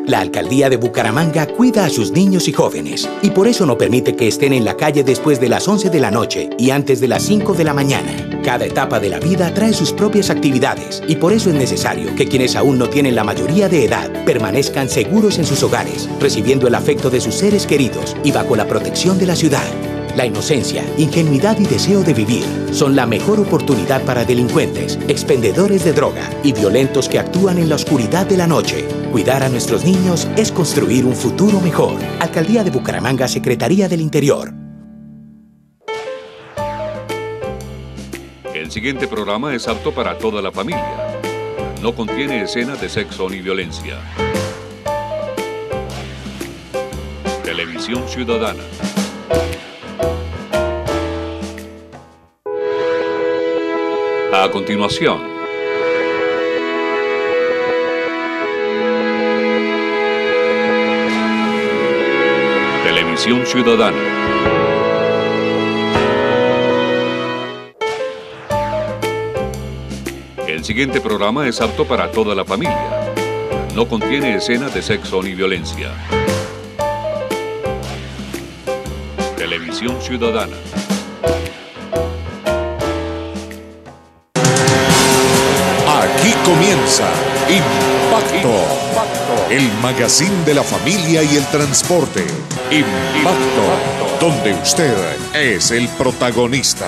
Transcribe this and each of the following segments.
La Alcaldía de Bucaramanga cuida a sus niños y jóvenes y por eso no permite que estén en la calle después de las 11 de la noche y antes de las 5 de la mañana. Cada etapa de la vida trae sus propias actividades y por eso es necesario que quienes aún no tienen la mayoría de edad permanezcan seguros en sus hogares, recibiendo el afecto de sus seres queridos y bajo la protección de la ciudad. La inocencia, ingenuidad y deseo de vivir son la mejor oportunidad para delincuentes, expendedores de droga y violentos que actúan en la oscuridad de la noche. Cuidar a nuestros niños es construir un futuro mejor. Alcaldía de Bucaramanga, Secretaría del Interior. El siguiente programa es apto para toda la familia. No contiene escenas de sexo ni violencia. Televisión Ciudadana. A continuación, Televisión Ciudadana. El siguiente programa es apto para toda la familia. No contiene escenas de sexo ni violencia. Televisión Ciudadana. Aquí comienza Impacto, el magazine de la familia y el transporte. Impacto, donde usted es el protagonista.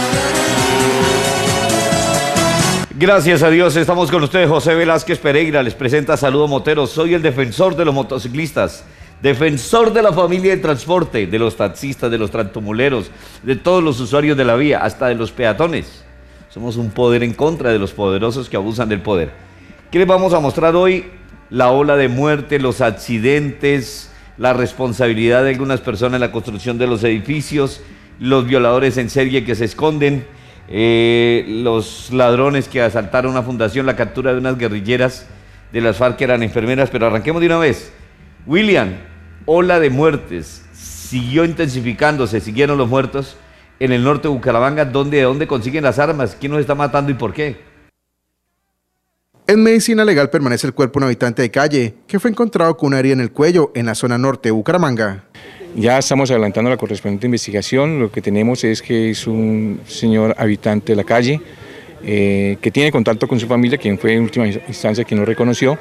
Gracias a Dios, estamos con ustedes. José Velázquez Pereira les presenta Saludo Motero. Soy el defensor de los motociclistas, defensor de la familia del transporte, de los taxistas, de los tractomuleros, de todos los usuarios de la vía, hasta de los peatones. Somos un poder en contra de los poderosos que abusan del poder. ¿Qué les vamos a mostrar hoy? La ola de muerte, los accidentes, la responsabilidad de algunas personas en la construcción de los edificios, los violadores en serie que se esconden, los ladrones que asaltaron una fundación, la captura de unas guerrilleras de las FARC que eran enfermeras. Pero arranquemos de una vez. William, ola de muertes, siguió intensificándose, siguieron los muertos en el norte de Bucaramanga. ¿De dónde consiguen las armas? ¿Quién nos está matando y por qué? En medicina legal permanece el cuerpo de un habitante de calle que fue encontrado con una herida en el cuello en la zona norte de Bucaramanga. Ya estamos adelantando la correspondiente investigación. Lo que tenemos es que es un señor habitante de la calle que tiene contacto con su familia, quien fue en última instancia quien lo reconoció.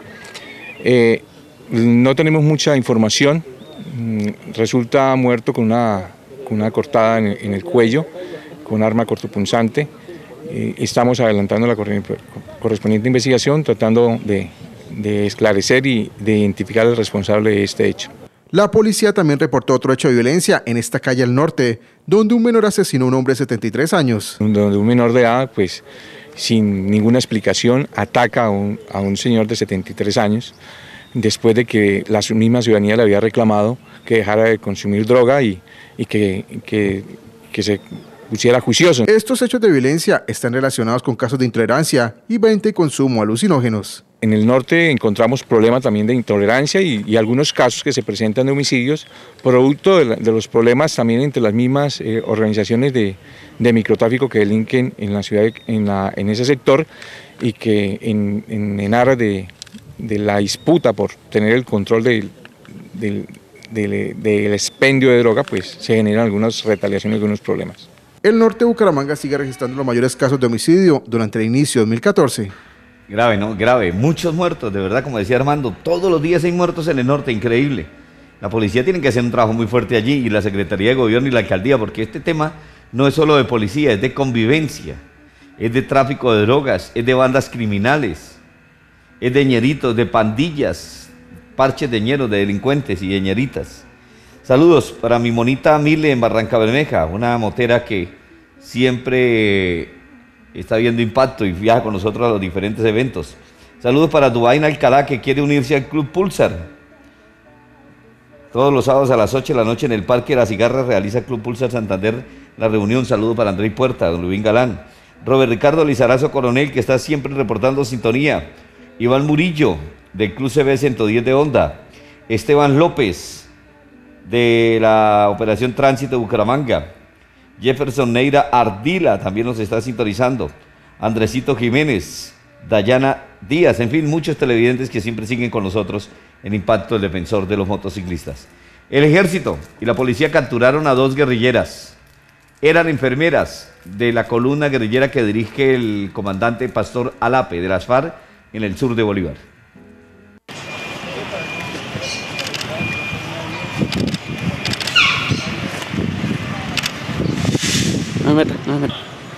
No tenemos mucha información. Resulta muerto con una cortada en el cuello, con arma cortopunzante. Estamos adelantando la correspondiente investigación, tratando de esclarecer y de identificar al responsable de este hecho. La policía también reportó otro hecho de violencia en esta calle al norte, donde un menor asesinó a un hombre de 73 años. Donde un menor de edad, pues sin ninguna explicación, ataca a un señor de 73 años, después de que la misma ciudadanía le había reclamado que dejara de consumir droga y que se pusiera juicioso. Estos hechos de violencia están relacionados con casos de intolerancia y venta y consumo de alucinógenos. En el norte encontramos problemas también de intolerancia y algunos casos que se presentan de homicidios, producto de los problemas también entre las mismas organizaciones de microtráfico que delinquen en la ciudad, en ese sector, y que en aras de la disputa por tener el control del expendio de droga, pues se generan algunas retaliaciones, algunos problemas. El norte de Bucaramanga sigue registrando los mayores casos de homicidio durante el inicio de 2014. Grave, ¿no? Grave. Muchos muertos, de verdad, como decía Armando. Todos los días hay muertos en el norte, increíble. La policía tiene que hacer un trabajo muy fuerte allí, y la Secretaría de Gobierno y la Alcaldía, porque este tema no es solo de policía, es de convivencia, es de tráfico de drogas, es de bandas criminales, es de ñeritos, de pandillas, parches de ñeros, de delincuentes y de ñeritas. Saludos para mi monita Mile en Barranca Bermeja, una motera que siempre está viendo Impacto y viaja con nosotros a los diferentes eventos. Saludos para Dubain Alcalá, que quiere unirse al Club Pulsar. Todos los sábados a las 8 de la noche en el Parque La Cigarra realiza Club Pulsar Santander la reunión. Saludos para Andrés Puerta, don Luis Galán. Robert Ricardo Lizarazo Coronel, que está siempre reportando sintonía. Iván Murillo, del Club CB 110 de Honda. Esteban López, de la Operación Tránsito de Bucaramanga. Jefferson Neira Ardila también nos está sintonizando. Andresito Jiménez, Dayana Díaz, en fin, muchos televidentes que siempre siguen con nosotros en Impacto, el defensor de los motociclistas. El ejército y la policía capturaron a 2 guerrilleras. Eran enfermeras de la columna guerrillera que dirige el comandante Pastor Alape de las FARC en el sur de Bolívar. No me meta, no me meta.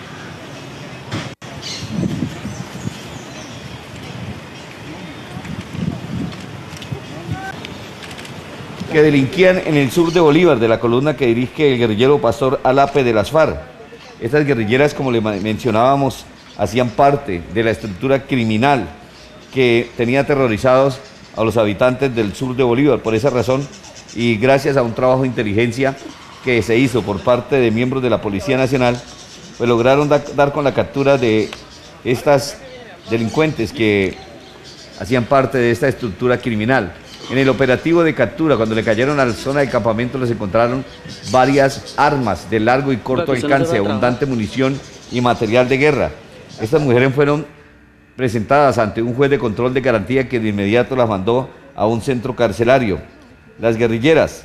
Que delinquían en el sur de Bolívar, de la columna que dirige el guerrillero Pastor Alape de las FARC. Estas guerrilleras, como le mencionábamos, hacían parte de la estructura criminal que tenía aterrorizados a los habitantes del sur de Bolívar. Por esa razón, y gracias a un trabajo de inteligencia que se hizo por parte de miembros de la Policía Nacional, pues lograron dar con la captura de estas delincuentes que hacían parte de esta estructura criminal. En el operativo de captura, cuando le cayeron a la zona de campamento, les encontraron varias armas de largo y corto alcance, abundante munición y material de guerra. Estas mujeres fueron presentadas ante un juez de control de garantía que de inmediato las mandó a un centro carcelario. Las guerrilleras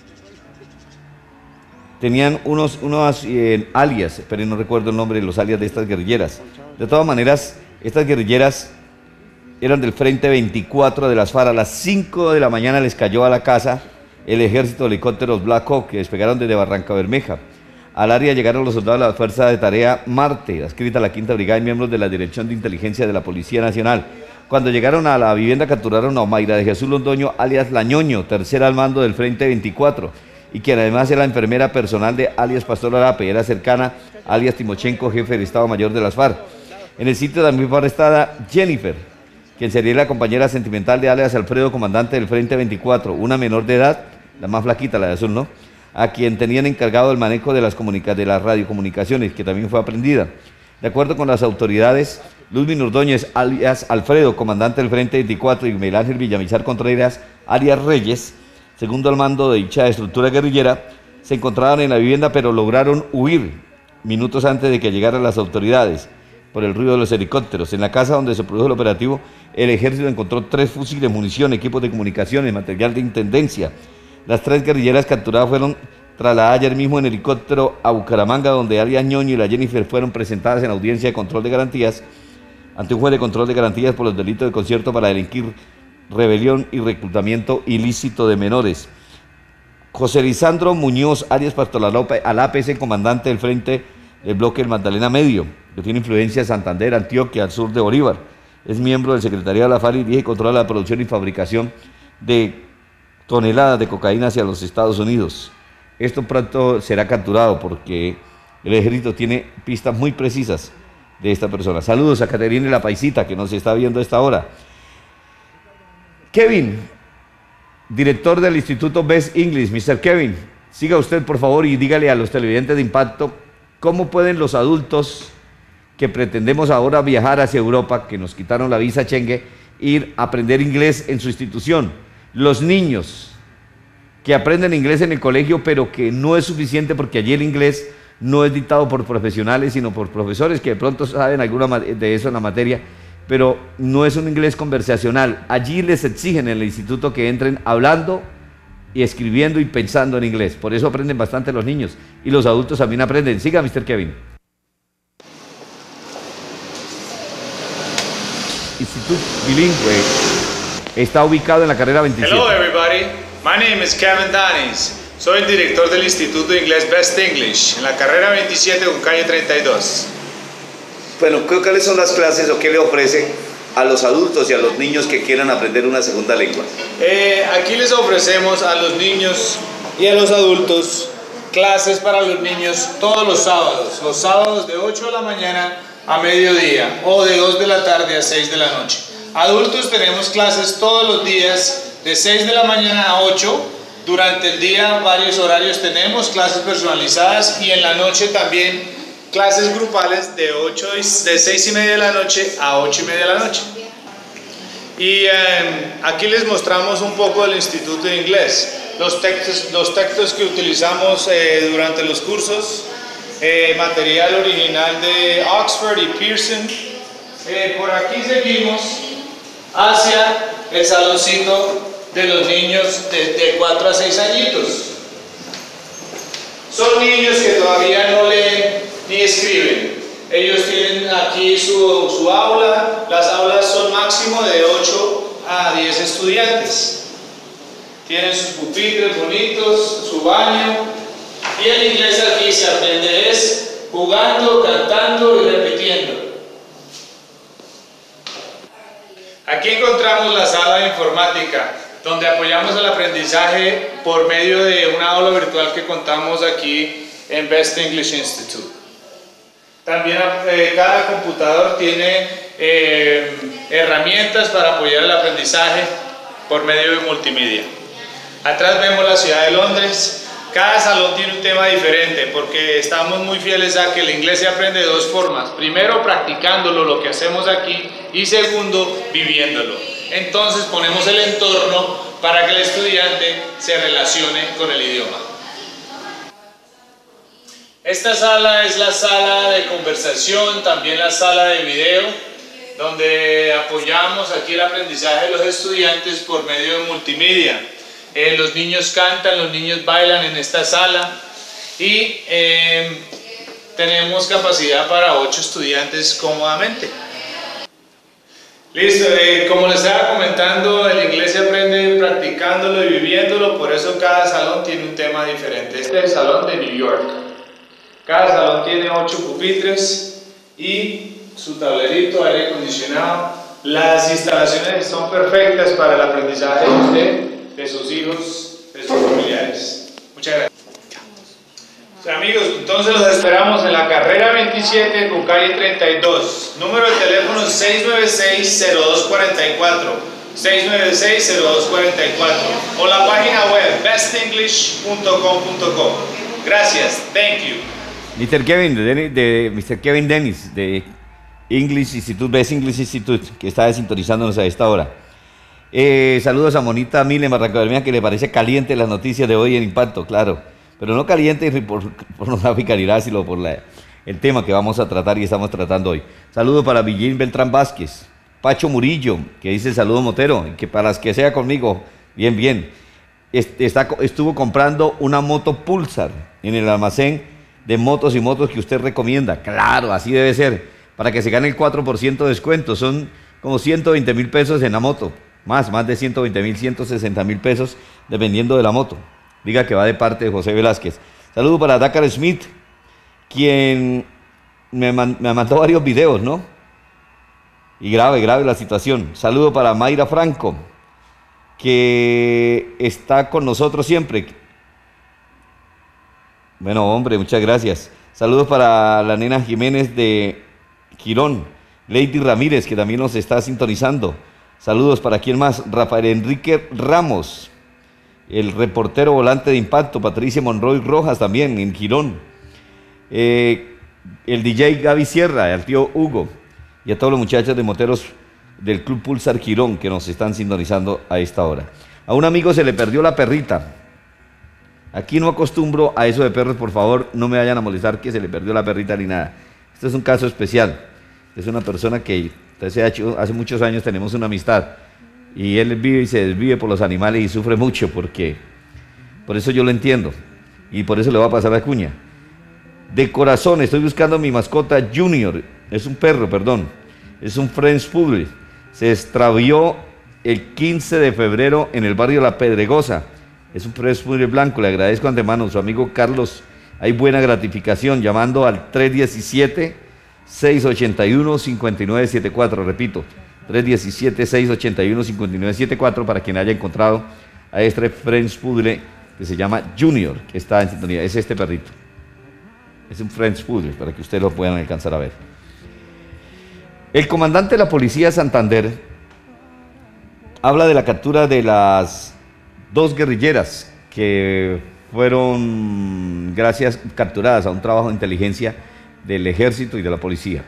tenían unos alias, pero no recuerdo el nombre de los alias de estas guerrilleras. De todas maneras, estas guerrilleras eran del Frente 24 de las FARC. A las 5 de la mañana les cayó a la casa el ejército de helicópteros Black Hawk que despegaron desde Barranca Bermeja. Al área llegaron los soldados de la Fuerza de Tarea Marte, adscrita a la 5ª Brigada y miembros de la Dirección de Inteligencia de la Policía Nacional. Cuando llegaron a la vivienda capturaron a Omaira de Jesús Londoño, alias Lañoño, tercera al mando del Frente 24, y quien además era la enfermera personal de alias Pastor Alape, era cercana a alias Timochenko, jefe del Estado Mayor de las FARC. En el sitio también fue arrestada Jennifer, quien sería la compañera sentimental de alias Alfredo, comandante del Frente 24, una menor de edad, la más flaquita, la de azul, ¿no?, a quien tenían encargado el manejo de las radiocomunicaciones, que también fue aprendida. De acuerdo con las autoridades, Luzmin Ordóñez, alias Alfredo, comandante del Frente 24, y Miguel Ángel Villamizar Contreras, alias Reyes, segundo al mando de dicha estructura guerrillera, se encontraban en la vivienda, pero lograron huir minutos antes de que llegaran las autoridades por el ruido de los helicópteros. En la casa donde se produjo el operativo, el ejército encontró 3 fusiles, munición, equipos de comunicaciones, material de intendencia. Las 3 guerrilleras capturadas fueron trasladadas ayer mismo en helicóptero a Bucaramanga, donde alias Ñoño y la Jennifer fueron presentadas en audiencia de control de garantías ante un juez de control de garantías por los delitos de concierto para delinquir, rebelión y reclutamiento ilícito de menores. José Lisandro Muñoz, alias Pastor Alape, es el comandante del Frente del Bloque del Magdalena Medio, que tiene influencia en Santander, Antioquia, al sur de Bolívar. Es miembro del secretariado de la FARC y dirige y controla la producción y fabricación de toneladas de cocaína hacia los Estados Unidos. Esto pronto será capturado porque el ejército tiene pistas muy precisas de esta persona. Saludos a Caterina y la Paisita, que nos está viendo a esta hora. Kevin, director del Instituto Best English. Mr. Kevin, siga usted por favor y dígale a los televidentes de Impacto cómo pueden los adultos que pretendemos ahora viajar hacia Europa, que nos quitaron la visa Schengen, ir a aprender inglés en su institución. Los niños que aprenden inglés en el colegio, pero que no es suficiente porque allí el inglés no es dictado por profesionales, sino por profesores que de pronto saben alguna de eso en la materia, pero no es un inglés conversacional. Allí les exigen en el instituto que entren hablando y escribiendo y pensando en inglés. Por eso aprenden bastante los niños y los adultos también aprenden. Siga, Mr. Kevin. Instituto Bilingüe está ubicado en la carrera 27. Hello everybody, my name is Kevin Danis. Soy el director del Instituto de Inglés Best English en la carrera 27 con calle 32. Bueno, ¿cuáles son las clases o qué le ofrece a los adultos y a los niños que quieran aprender una segunda lengua? Aquí les ofrecemos a los niños y a los adultos clases para los niños todos los sábados de 8 de la mañana a mediodía o de 2 de la tarde a 6 de la noche. Adultos tenemos clases todos los días de 6 de la mañana a 8. Durante el día varios horarios tenemos clases personalizadas y en la noche también clases grupales de 6:30 de la noche a 8:30 de la noche. Y aquí les mostramos un poco del Instituto de Inglés, los textos que utilizamos durante los cursos, material original de Oxford y Pearson. Por aquí seguimos hacia el saloncito de los niños de 4 a 6 añitos. Son niños que todavía no leen ni escriben. Ellos tienen aquí su aula. Las aulas son máximo de 8 a 10 estudiantes. Tienen sus pupitres bonitos, su baño. Y el inglés aquí se aprende es jugando, cantando y repitiendo. Aquí encontramos la sala de informática, donde apoyamos el aprendizaje por medio de una aula virtual que contamos aquí en Best English Institute. También cada computador tiene herramientas para apoyar el aprendizaje por medio de multimedia. Atrás vemos la ciudad de Londres. Cada salón tiene un tema diferente porque estamos muy fieles a que el inglés se aprende de dos formas. Primero, practicándolo, lo que hacemos aquí, y segundo, viviéndolo. Entonces ponemos el entorno para que el estudiante se relacione con el idioma. Esta sala es la sala de conversación, también la sala de video, donde apoyamos aquí el aprendizaje de los estudiantes por medio de multimedia. Los niños cantan, los niños bailan en esta sala y tenemos capacidad para 8 estudiantes cómodamente. Listo, como les estaba comentando, el inglés se aprende practicándolo y viviéndolo, por eso cada salón tiene un tema diferente. Este es el salón de New York. Cada salón tiene 8 pupitres y su tablerito, aire acondicionado. Las instalaciones son perfectas para el aprendizaje de usted, de sus hijos, de sus familiares. Muchas gracias. Amigos, entonces los esperamos en la carrera 27 con calle 32. Número de teléfono 696-0244. 696-0244. O la página web bestenglish.com.co. Gracias. Thank you. Mr. Kevin Dennis de English Institute, Best English Institute, que está sintonizándonos a esta hora. Saludos a Monita Mile Marracademia, que le parece caliente las noticias de hoy en Impacto, claro, pero no caliente por pornográfica ni nada, sino por el tema que vamos a tratar y estamos tratando hoy. Saludos para Villín Beltrán Vázquez, Pacho Murillo, que dice saludo Motero, que para las que sea conmigo, bien, bien. Estuvo comprando una moto Pulsar en el almacén de motos y motos que usted recomienda. Claro, así debe ser, para que se gane el 4% de descuento, son como 120.000 pesos en la moto. Más de 120.000, 160.000 pesos, dependiendo de la moto. Diga que va de parte de José Velázquez. Saludo para Dakar Smith, quien me mandó varios videos, ¿no? Y grave la situación. Saludo para Mayra Franco, que está con nosotros siempre. Bueno, hombre, muchas gracias. Saludos para la nena Jiménez de Quirón. Lady Ramírez, que también nos está sintonizando. Saludos para quién más, Rafael Enrique Ramos, el reportero volante de Impacto, Patricia Monroy Rojas también en Quirón, el DJ Gaby Sierra, al tío Hugo y a todos los muchachos de moteros del Club Pulsar Quirón que nos están sintonizando a esta hora. A un amigo se le perdió la perrita. Aquí no acostumbro a eso de perros, por favor, no me vayan a molestar que se le perdió la perrita ni nada. Este es un caso especial. Es una persona que hace muchos años tenemos una amistad y él vive y se desvive por los animales y sufre mucho por eso yo lo entiendo y por eso le va a pasar a Cuña. De corazón estoy buscando a mi mascota Junior, es un perro, perdón, es un French Poodle, se extravió el 15 de febrero en el barrio La Pedregosa, es un French Poodle blanco, le agradezco antemano a su amigo Carlos, hay buena gratificación llamando al 317-681-5974, repito, 317-681-5974 para quien haya encontrado a este French Poodle que se llama Junior, que está en sintonía, es este perrito, es un French Poodle para que ustedes lo puedan alcanzar a ver. El comandante de la policía de Santander habla de la captura de las 2 guerrilleras que fueron capturadas a un trabajo de inteligencia del ejército y de la policía.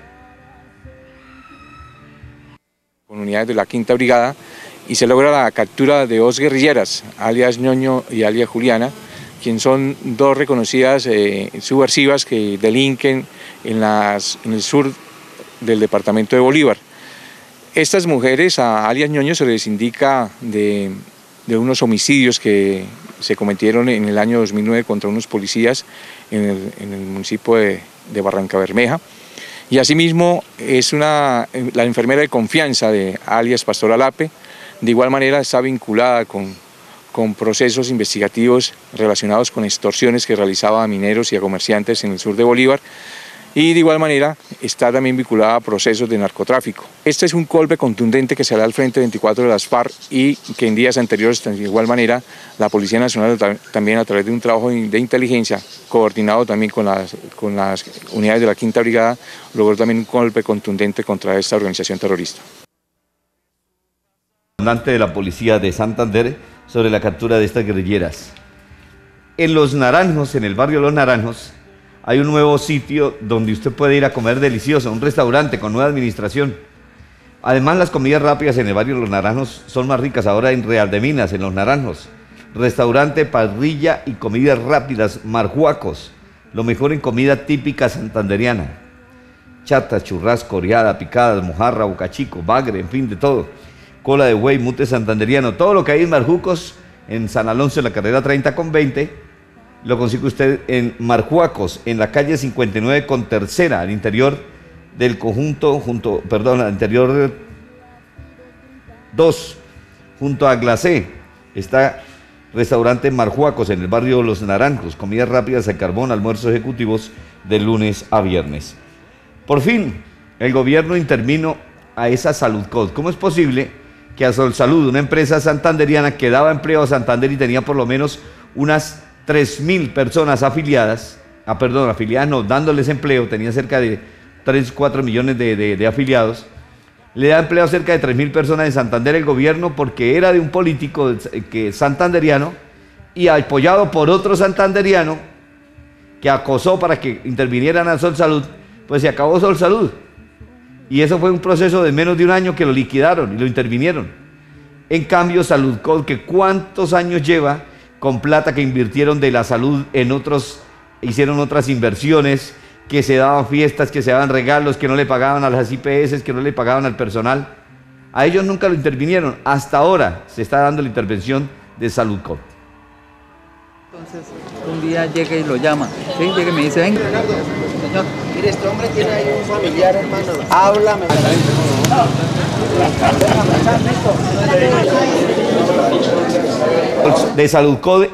Con unidades de la 5ª Brigada y se logra la captura de 2 guerrilleras, alias Ñoño y alias Juliana, quien son 2 reconocidas subversivas que delinquen en el sur del departamento de Bolívar. Estas mujeres, a alias Ñoño, se les indica de unos homicidios que se cometieron en el año 2009 contra unos policías en el municipio de Barranca Bermeja. Y asimismo es la enfermera de confianza de alias Pastora Lape. De igual manera está vinculada con procesos investigativos relacionados con extorsiones que realizaba a mineros y a comerciantes en el sur de Bolívar. Y de igual manera está también vinculada a procesos de narcotráfico. Este es un golpe contundente que se da al Frente 24 de las FARC y que en días anteriores, de igual manera, la Policía Nacional también a través de un trabajo de inteligencia, coordinado también con las unidades de la Quinta Brigada, logró también un golpe contundente contra esta organización terrorista. Comandante de la Policía de Santander sobre la captura de estas guerrilleras. En Los Naranjos, en el barrio Los Naranjos, hay un nuevo sitio donde usted puede ir a comer delicioso, un restaurante con nueva administración. Además, las comidas rápidas en el barrio Los Naranjos son más ricas ahora en Real de Minas, en Los Naranjos. Restaurante, parrilla y comidas rápidas, Marjuacos, lo mejor en comida típica santanderiana. Chatas, churrasco, oreada, picadas, mojarra, bocachico, bagre, en fin, de todo. Cola de buey, mute santanderiano, todo lo que hay en Marjucos, en San Alonso, en la carrera 30 con 20, lo consigue usted en Marjuacos, en la calle 59 con tercera, al interior del conjunto, al interior 2, junto a Glacé, está restaurante Marjuacos en el barrio Los Naranjos, comidas rápidas al carbón, almuerzos ejecutivos de lunes a viernes. Por fin, el gobierno intervino a esa Saludcod. ¿Cómo es posible que a Sol Salud, una empresa santanderiana que daba empleo a Santander y tenía por lo menos unas 3.000 personas afiliadas, dándoles empleo, tenía cerca de 3-4 millones de afiliados, le da empleo a cerca de 3.000 personas en Santander el gobierno porque era de un político santanderiano y apoyado por otro santanderiano que acosó para que intervinieran a Sol Salud, pues se acabó Sol Salud. Y eso fue un proceso de menos de un año que lo liquidaron y lo intervinieron. En cambio, Saludcod, que cuántos años lleva con plata que invirtieron de la salud en otros, hicieron otras inversiones, que se daban fiestas, que se daban regalos, que no le pagaban a las IPS, que no le pagaban al personal. A ellos nunca lo intervinieron. Hasta ahora se está dando la intervención de Saludcod. Entonces, un día llega y lo llama. ¿Sí? Llega y me dice, venga. Señor, mire, este hombre tiene ahí un familiar, hermano. Háblame. De Saludcod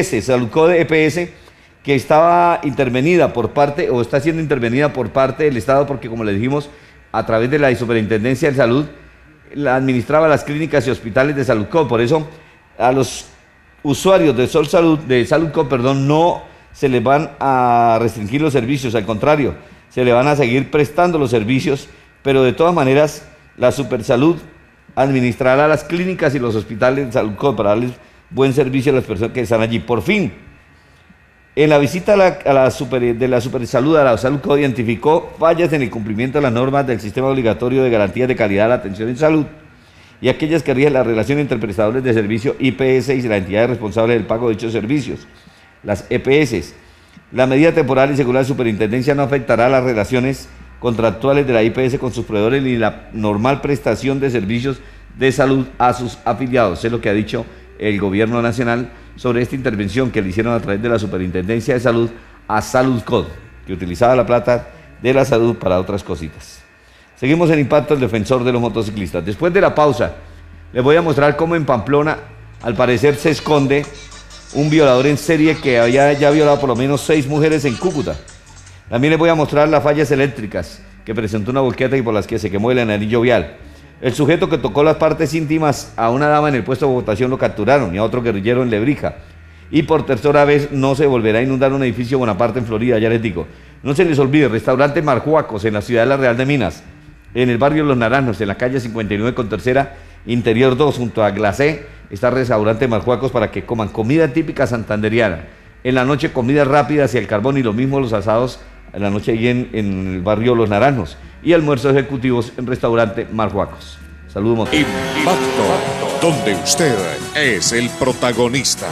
EPS, que estaba intervenida por parte, o está siendo intervenida por parte del Estado, porque como le dijimos, a través de la Superintendencia de Salud, la administraba las clínicas y hospitales de Saludcod. Por eso, a los usuarios de Saludcod, no se les van a restringir los servicios, al contrario, se le van a seguir prestando los servicios, pero de todas maneras, la Supersalud administrará las clínicas y los hospitales de Saludcod para darles buen servicio a las personas que están allí. Por fin, en la visita de la Supersalud a la Saludcod identificó fallas en el cumplimiento de las normas del sistema obligatorio de garantías de calidad de la atención en salud y aquellas que rigen la relación entre prestadores de servicio IPS y la entidad responsable del pago de dichos servicios, las EPS. La medida temporal y según la superintendencia no afectará las relaciones contractuales de la IPS con sus proveedores ni la normal prestación de servicios de salud a sus afiliados. Es lo que ha dicho el gobierno nacional sobre esta intervención que le hicieron a través de la Superintendencia de Salud a Saludcod, que utilizaba la plata de la salud para otras cositas. Seguimos en Impacto, el defensor de los motociclistas. Después de la pausa, les voy a mostrar cómo en Pamplona, al parecer, se esconde un violador en serie que había ya violado por lo menos 6 mujeres en Cúcuta. También les voy a mostrar las fallas eléctricas que presentó una volqueta y por las que se quemó el anillo vial. El sujeto que tocó las partes íntimas a una dama en el puesto de votación lo capturaron y a otro guerrillero en Lebrija. Y por tercera vez no se volverá a inundar un edificio Bonaparte en Florida, ya les digo. No se les olvide, restaurante Marjuacos en la ciudad de la Real de Minas, en el barrio Los Naranjos, en la calle 59 con tercera, interior 2, junto a Glacé, está restaurante Marjuacos para que coman comida típica santanderiana. En la noche comidas rápidas y el carbón y lo mismo los asados en la noche ahí en el barrio Los Naranjos. Y almuerzos ejecutivos en restaurante Marjuacos. Saludos. Impacto, donde usted es el protagonista.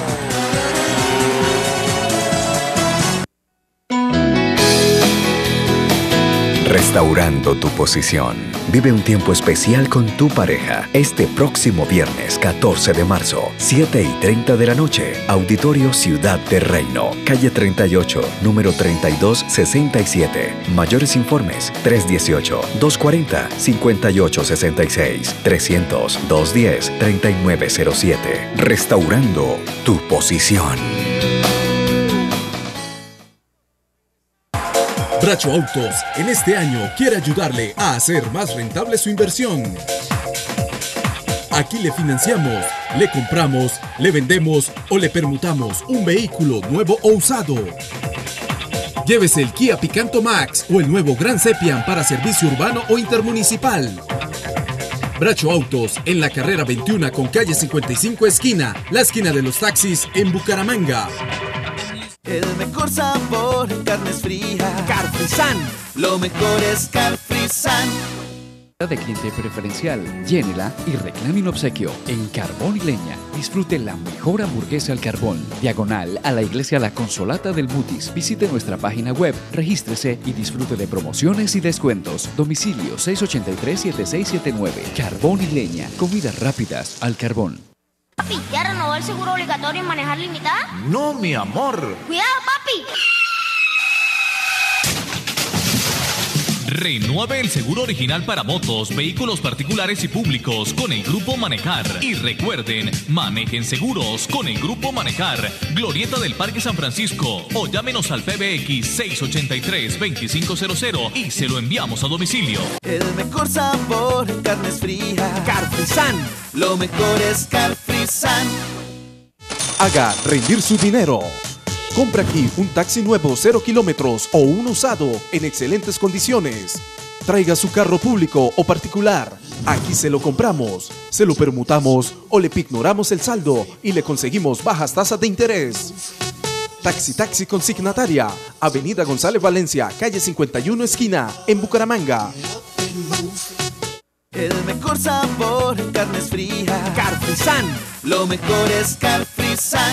Restaurando tu posición. Vive un tiempo especial con tu pareja este próximo viernes 14 de marzo, 7:30 de la noche. Auditorio Ciudad de Reino, calle 38, número 3267. Mayores informes 318-240-5866, 300-210-3907. Restaurando tu posición. Bracho Autos en este año quiere ayudarle a hacer más rentable su inversión. Aquí le financiamos, le compramos, le vendemos o le permutamos un vehículo nuevo o usado. Llévese el Kia Picanto Max o el nuevo Gran Sepian para servicio urbano o intermunicipal. Bracho Autos en la carrera 21 con calle 55 esquina, la esquina de los taxis en Bucaramanga. El mejor sabor en carnes frías. Carfrisan. Lo mejor es Carfrisan. De cliente preferencial, llénela y reclame un obsequio. En Carbón y Leña, disfrute la mejor hamburguesa al carbón. Diagonal a la iglesia La Consolata del Mutis. Visite nuestra página web, regístrese y disfrute de promociones y descuentos. Domicilio 683-7679. Carbón y Leña, comidas rápidas al carbón. Papi, ¿ya renovó el seguro obligatorio en manejar limitada? No, mi amor. ¡Cuidado, papi! Renueve el seguro original para motos, vehículos particulares y públicos con el Grupo Manejar. Y recuerden, manejen seguros con el Grupo Manejar. Glorieta del Parque San Francisco. O llámenos al PBX 683-2500 y se lo enviamos a domicilio. El mejor sabor en carnes frías. Carfrisan. Lo mejor es Carfrisan. Haga rendir su dinero. Compra aquí un taxi nuevo 0 kilómetros o un usado en excelentes condiciones. Traiga su carro público o particular. Aquí se lo compramos, se lo permutamos o le pignoramos el saldo y le conseguimos bajas tasas de interés. Taxi consignataria, Avenida González Valencia, calle 51 esquina, en Bucaramanga. El mejor sabor en carnes frías. Carfrisan. Lo mejor es Carfrisan.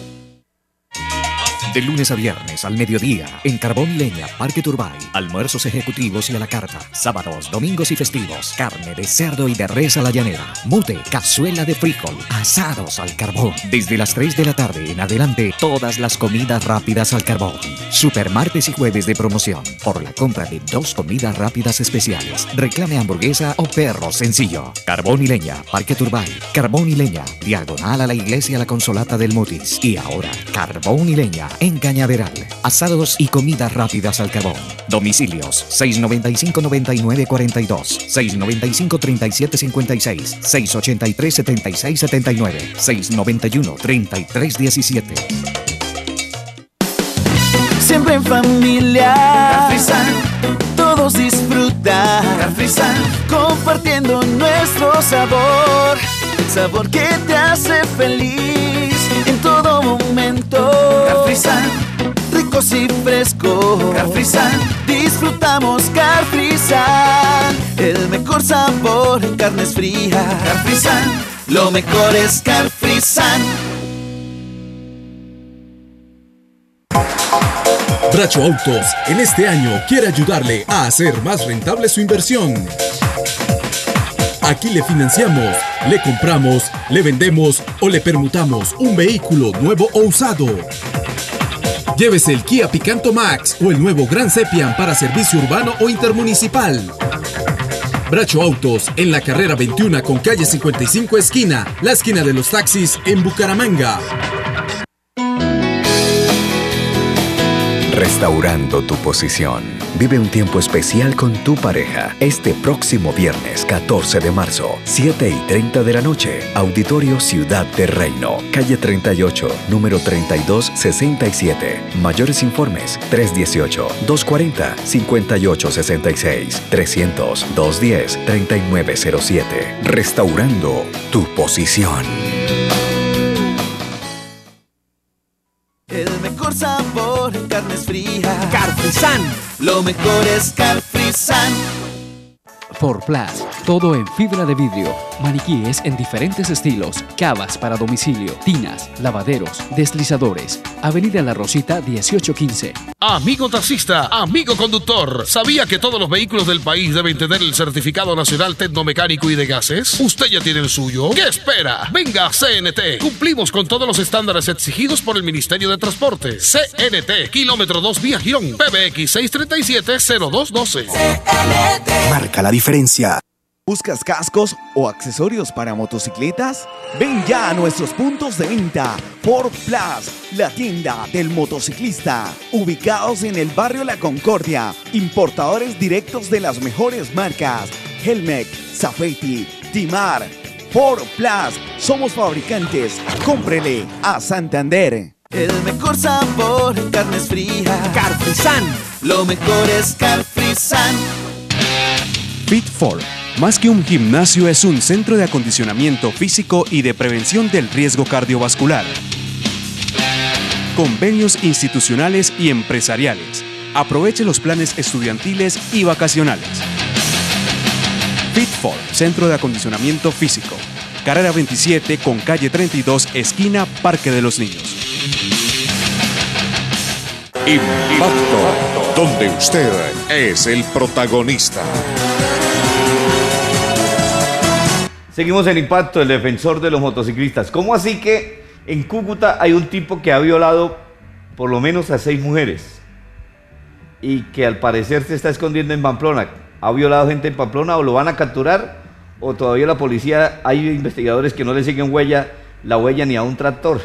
De lunes a viernes al mediodía, en Carbón y Leña, Parque Turbay. Almuerzos ejecutivos y a la carta. Sábados, domingos y festivos. Carne de cerdo y de res a la llanera. Mute, cazuela de frijol. Asados al carbón. Desde las 3 de la tarde en adelante, todas las comidas rápidas al carbón. Supermartes y jueves de promoción. Por la compra de 2 comidas rápidas especiales. Reclame hamburguesa o perro sencillo. Carbón y Leña, Parque Turbay. Carbón y Leña, diagonal a la iglesia La Consolata del Mutis. Y ahora, Carbón y Leña en Cañaveral. Asados y comidas rápidas al carbón. Domicilios 695-9942, 695-3756, 683-7679, 691-3317. Siempre en familia. Carfrisan. Todos disfrutan. Carfrisan. Compartiendo nuestro sabor. El sabor que te hace feliz en todo momento. Carfrisan, ricos y frescos. Carfrisan, disfrutamos Carfrisan. El mejor sabor en carnes frías. Carfrisan, lo mejor es Carfrisan. Bracho Autos en este año quiere ayudarle a hacer más rentable su inversión. Aquí le financiamos, le compramos, le vendemos o le permutamos un vehículo nuevo o usado. Llévese el Kia Picanto Max o el nuevo Gran Sepian para servicio urbano o intermunicipal. Bracho Autos en la carrera 21 con calle 55 esquina, la esquina de los taxis en Bucaramanga. Restaurando tu posición. Vive un tiempo especial con tu pareja este próximo viernes 14 de marzo, 7:30 de la noche. Auditorio Ciudad de Reino, calle 38, número 3267. Mayores informes 318-240-5866, 300-210-3907. Restaurando tu posición. El mejor sabor en carnes frías. Carfrisan. Lo mejor es Carfrisan. Forplas, Todo en fibra de vidrio. Maniquíes en diferentes estilos. Cavas para domicilio. Tinas, lavaderos, deslizadores. Avenida La Rosita 1815. Amigo taxista, amigo conductor, ¿sabía que todos los vehículos del país deben tener el certificado nacional tecnomecánico y de gases? ¿Usted ya tiene el suyo? ¿Qué espera? Venga a CNT. Cumplimos con todos los estándares exigidos por el Ministerio de Transporte. CNT, kilómetro 2 vía Girón, PBX 637-0212. Marca la diferencia. ¿Buscas cascos o accesorios para motocicletas? Ven ya a nuestros puntos de venta. Ford Plus, la tienda del motociclista. Ubicados en el barrio La Concordia. Importadores directos de las mejores marcas. Helmec, Safety, Timar. Ford Plus, somos fabricantes. Cómprele a Santander. El mejor sabor en carnes frías. Carfrisan. Lo mejor es Carfrisan. Fit4, más que un gimnasio, es un centro de acondicionamiento físico y de prevención del riesgo cardiovascular. Convenios institucionales y empresariales. Aproveche los planes estudiantiles y vacacionales. Fit4, centro de acondicionamiento físico. Carrera 27 con calle 32, esquina Parque de los Niños. Impacto, donde usted es el protagonista. Seguimos en Impacto, el defensor de los motociclistas. ¿Cómo así que en Cúcuta hay un tipo que ha violado por lo menos a 6 mujeres y que al parecer se está escondiendo en Pamplona? ¿Ha violado gente en Pamplona o lo van a capturar? ¿O todavía la policía, hay investigadores que no le siguen la huella ni a un tractor?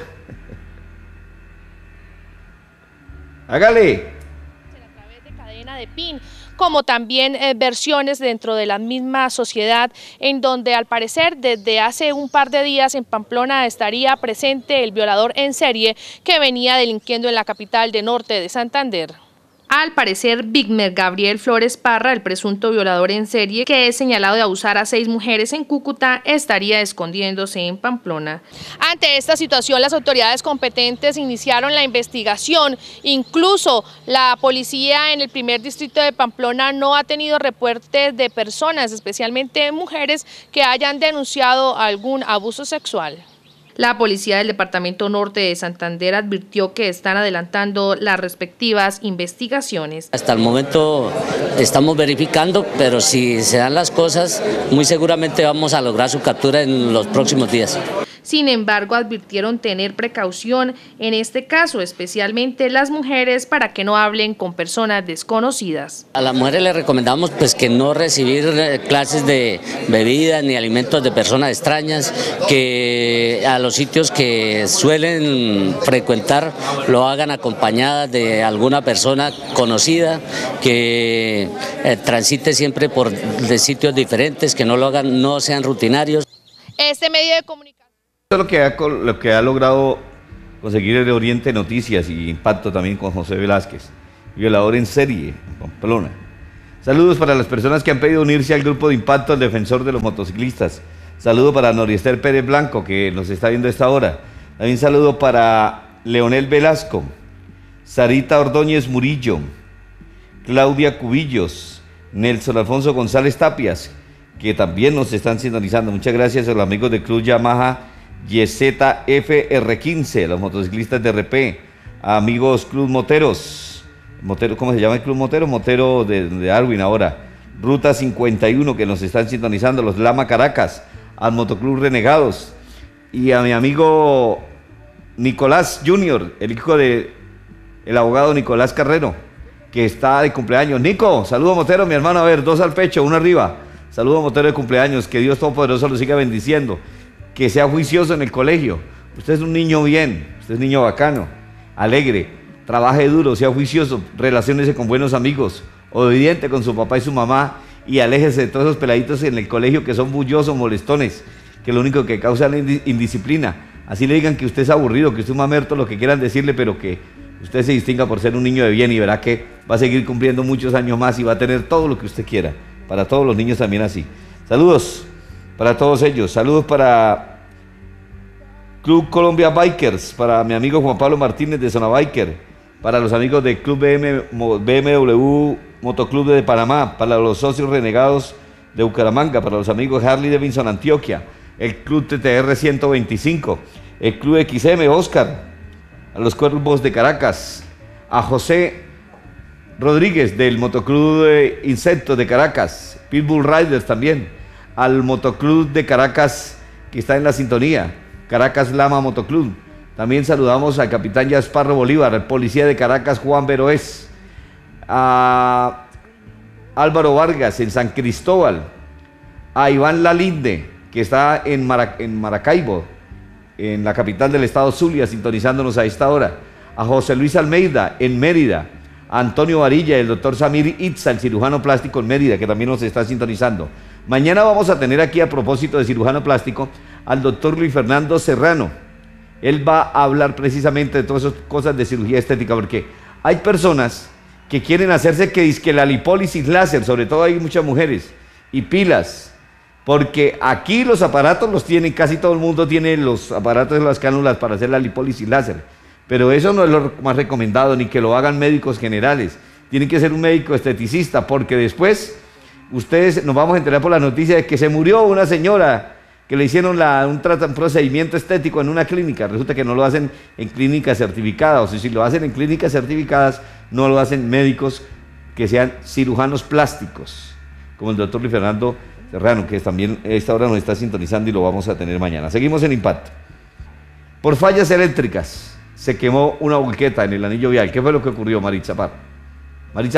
¡Hágale! A través de cadena de PIN, como también versiones dentro de la misma sociedad, en donde al parecer desde hace un par de días en Pamplona estaría presente el violador en serie que venía delinquiendo en la capital de Norte de Santander. Al parecer, Vigmer Gabriel Flores Parra, el presunto violador en serie que es señalado de abusar a 6 mujeres en Cúcuta, estaría escondiéndose en Pamplona. Ante esta situación, las autoridades competentes iniciaron la investigación. Incluso la policía en el primer distrito de Pamplona no ha tenido reportes de personas, especialmente mujeres, que hayan denunciado algún abuso sexual. La policía del departamento norte de Santander advirtió que están adelantando las respectivas investigaciones. Hasta el momento estamos verificando, pero si se dan las cosas, muy seguramente vamos a lograr su captura en los próximos días. Sin embargo, advirtieron tener precaución en este caso, especialmente las mujeres, para que no hablen con personas desconocidas. A las mujeres les recomendamos que no recibir clases de bebidas ni alimentos de personas extrañas, que a los sitios que suelen frecuentar lo hagan acompañadas de alguna persona conocida, que transite siempre por sitios diferentes, que no lo hagan, no sean rutinarios. Este medio de comunicación. Esto es lo que ha logrado conseguir el Oriente Noticias y Impacto también con José Velázquez, violador en serie en Pamplona. Saludos para las personas que han pedido unirse al grupo de Impacto, el defensor de los motociclistas. Saludo para Noriester Pérez Blanco, que nos está viendo a esta hora. También saludo para Leonel Velasco, Sarita Ordóñez Murillo, Claudia Cubillos, Nelson Alfonso González Tapias, que también nos están sintonizando. Muchas gracias a los amigos del Club Yamaha YZFR15, los motociclistas de RP, amigos Club Moteros, ¿cómo se llama el Club Motero? Motero de Darwin ahora, Ruta 51, que nos están sintonizando, los Lama Caracas, al Motoclub Renegados, y a mi amigo Nicolás Junior, el hijo del abogado Nicolás Carrero, que está de cumpleaños. Nico, saludo motero, mi hermano, a ver, 2 al pecho, 1 arriba. Saludo motero de cumpleaños, que Dios Todopoderoso lo siga bendiciendo, que sea juicioso en el colegio. Usted es un niño bien, usted es un niño bacano, alegre, trabaje duro, sea juicioso, relaciónese con buenos amigos, obediente con su papá y su mamá, y aléjese de todos esos peladitos en el colegio que son bullosos, molestones, que lo único que causan es indisciplina. Así le digan que usted es aburrido, que usted es mamerto, lo que quieran decirle, pero que usted se distinga por ser un niño de bien, y verá que va a seguir cumpliendo muchos años más y va a tener todo lo que usted quiera. Para todos los niños también así. Saludos para todos ellos. Saludos para Club Colombia Bikers, para mi amigo Juan Pablo Martínez de Zona Biker, para los amigos del Club BMW Motoclub de Panamá, para los socios renegados de Bucaramanga, para los amigos Harley Davidson Antioquia, el Club TTR 125, el Club XM Oscar, a los Cuervos de Caracas, a José Rodríguez del Motoclub de Insectos de Caracas, Pitbull Riders también, al Motoclub de Caracas que está en la sintonía, Caracas Lama Motoclub. También saludamos al capitán Yasparro Bolívar, al policía de Caracas Juan Veroés, a Álvaro Vargas en San Cristóbal, a Iván Lalinde, que está en Maracaibo, en la capital del estado Zulia, sintonizándonos a esta hora, a José Luis Almeida en Mérida, a Antonio Varilla, el doctor Samir Itza, el cirujano plástico en Mérida, que también nos está sintonizando. Mañana vamos a tener aquí, a propósito de cirujano plástico, al doctor Luis Fernando Serrano. Él va a hablar precisamente de todas esas cosas de cirugía estética, porque hay personas que quieren hacerse que la lipólisis láser, sobre todo hay muchas mujeres, y pilas, porque aquí los aparatos los tienen, casi todo el mundo tiene los aparatos de las cánulas para hacer la lipólisis láser, pero eso no es lo más recomendado, ni que lo hagan médicos generales, tienen que ser un médico esteticista, porque después ustedes nos vamos a enterar por la noticia de que se murió una señora que le hicieron un procedimiento estético en una clínica. Resulta que no lo hacen en clínicas certificadas, o si lo hacen en clínicas certificadas, no lo hacen médicos que sean cirujanos plásticos, como el doctor Luis Fernando Serrano, que también a esta hora nos está sintonizando y lo vamos a tener mañana. Seguimos en Impacto. Por fallas eléctricas se quemó una volqueta en el anillo vial. ¿Qué fue lo que ocurrió, Maritza Parra? Maritza,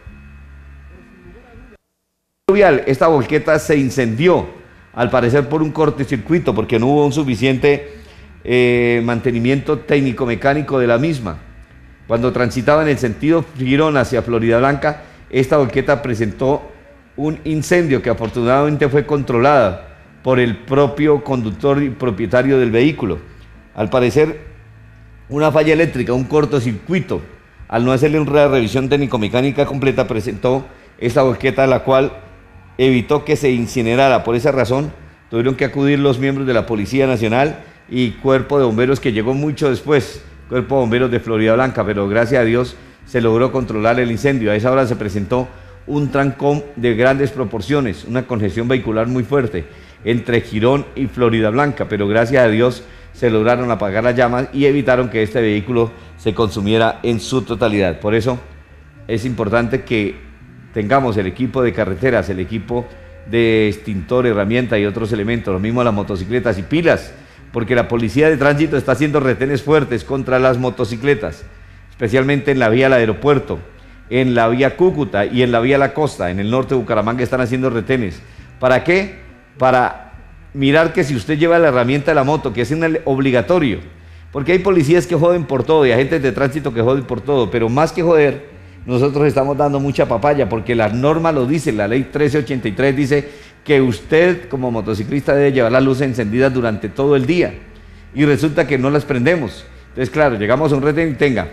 esta volqueta se incendió, al parecer por un cortocircuito, porque no hubo un suficiente mantenimiento técnico-mecánico de la misma. Cuando transitaba en el sentido Girón hacia Florida Blanca, esta volqueta presentó un incendio que afortunadamente fue controlada por el propio conductor y propietario del vehículo. Al parecer, una falla eléctrica, un cortocircuito, al no hacerle una revisión técnico-mecánica completa, presentó esta volqueta, la cual evitó que se incinerara. Por esa razón tuvieron que acudir los miembros de la Policía Nacional y Cuerpo de Bomberos, que llegó mucho después, Cuerpo de Bomberos de Florida Blanca, pero gracias a Dios se logró controlar el incendio. A esa hora se presentó un trancón de grandes proporciones, una congestión vehicular muy fuerte entre Girón y Florida Blanca, pero gracias a Dios se lograron apagar las llamas y evitaron que este vehículo se consumiera en su totalidad. Por eso es importante que tengamos el equipo de carreteras, el equipo de extintor, herramienta y otros elementos, lo mismo las motocicletas y pilas, porque la policía de tránsito está haciendo retenes fuertes contra las motocicletas, especialmente en la vía al aeropuerto, en la vía Cúcuta y en la vía La Costa, en el norte de Bucaramanga están haciendo retenes. ¿Para qué? Para mirar que si usted lleva la herramienta de la moto, que es obligatorio, porque hay policías que joden por todo y agentes de tránsito que joden por todo, pero más que joder, nosotros estamos dando mucha papaya, porque la norma lo dice, la ley 1383 dice que usted como motociclista debe llevar las luces encendidas durante todo el día, y resulta que no las prendemos. Entonces, claro, llegamos a un retén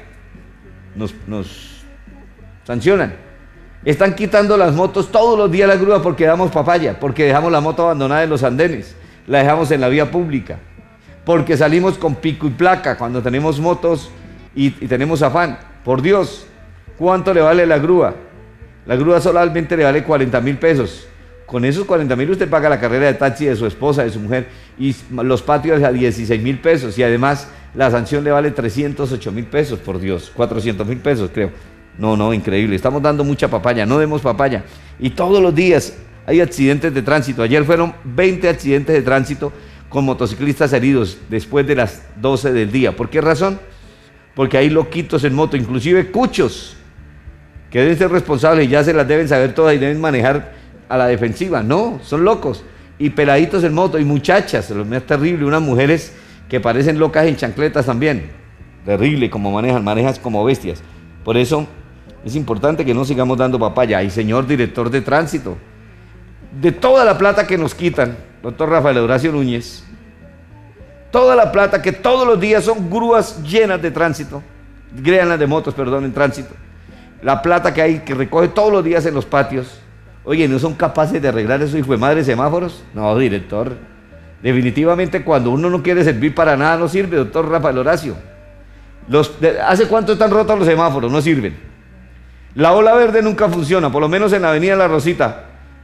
y nos sancionan. Están quitando las motos todos los días la grúa porque damos papaya, porque dejamos la moto abandonada en los andenes, la dejamos en la vía pública, porque salimos con pico y placa cuando tenemos motos y tenemos afán. Por Dios, ¿cuánto le vale la grúa? La grúa solamente le vale 40.000 pesos. Con esos 40.000 usted paga la carrera de taxi de su esposa, de su mujer, y los patios a 16.000 pesos, y además la sanción le vale 308.000 pesos, por Dios, 400.000 pesos creo. No, increíble, estamos dando mucha papaya, no demos papaya. Y todos los días hay accidentes de tránsito. Ayer fueron 20 accidentes de tránsito con motociclistas heridos después de las 12 del día. ¿Por qué razón? Porque hay loquitos en moto, inclusive cuchos, que deben ser responsables y ya se las deben saber todas y deben manejar a la defensiva. No, son locos. Y peladitos en moto, y muchachas, lo más terrible, unas mujeres que parecen locas en chancletas también. Terrible como manejan como bestias. Por eso es importante que no sigamos dando papaya. Y señor director de tránsito, de toda la plata que nos quitan, doctor Rafael Horacio Núñez, toda la plata que todos los días son grúas llenas de tránsito, las de motos, perdón, en tránsito, la plata que hay, que recoge todos los días en los patios, oye, ¿no son capaces de arreglar esos hijos de madre semáforos? No, director, definitivamente cuando uno no quiere servir para nada no sirve, doctor Rafael Horacio. ¿Hace cuánto están rotos los semáforos? No sirven. La ola verde nunca funciona, por lo menos en la avenida La Rosita.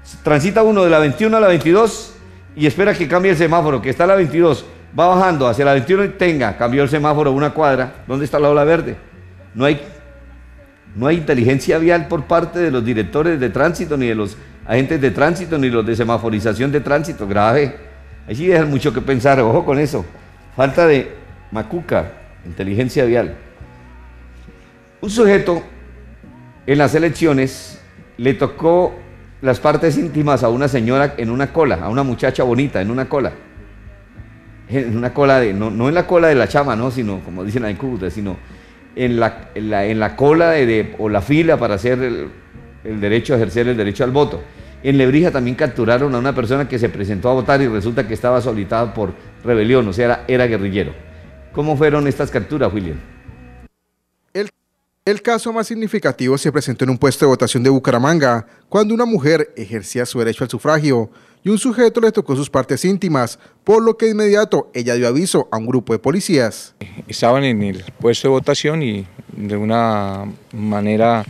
Transita uno de la 21 a la 22 y espera que cambie el semáforo, que está a la 22, va bajando hacia la 21 y cambió el semáforo una cuadra. ¿Dónde está la ola verde? No hay inteligencia vial por parte de los directores de tránsito, ni de los agentes de tránsito, ni los de semaforización de tránsito. Grave. Ahí sí dejan mucho que pensar, ojo con eso. Falta de macuca, inteligencia vial. Un sujeto en las elecciones le tocó las partes íntimas a una señora en una cola, a una muchacha bonita en una cola. En una cola de, no en la cola de la chama, no, sino, como dicen en Cúcuta, sino en la cola o la fila para hacer ejercer el derecho al voto. En Lebrija también capturaron a una persona que se presentó a votar y resulta que estaba solicitada por rebelión, o sea, era guerrillero. ¿Cómo fueron estas capturas, William? El caso más significativo se presentó en un puesto de votación de Bucaramanga, cuando una mujer ejercía su derecho al sufragio y un sujeto le tocó sus partes íntimas, por lo que de inmediato ella dio aviso a un grupo de policías. Estaban en el puesto de votación y de una manera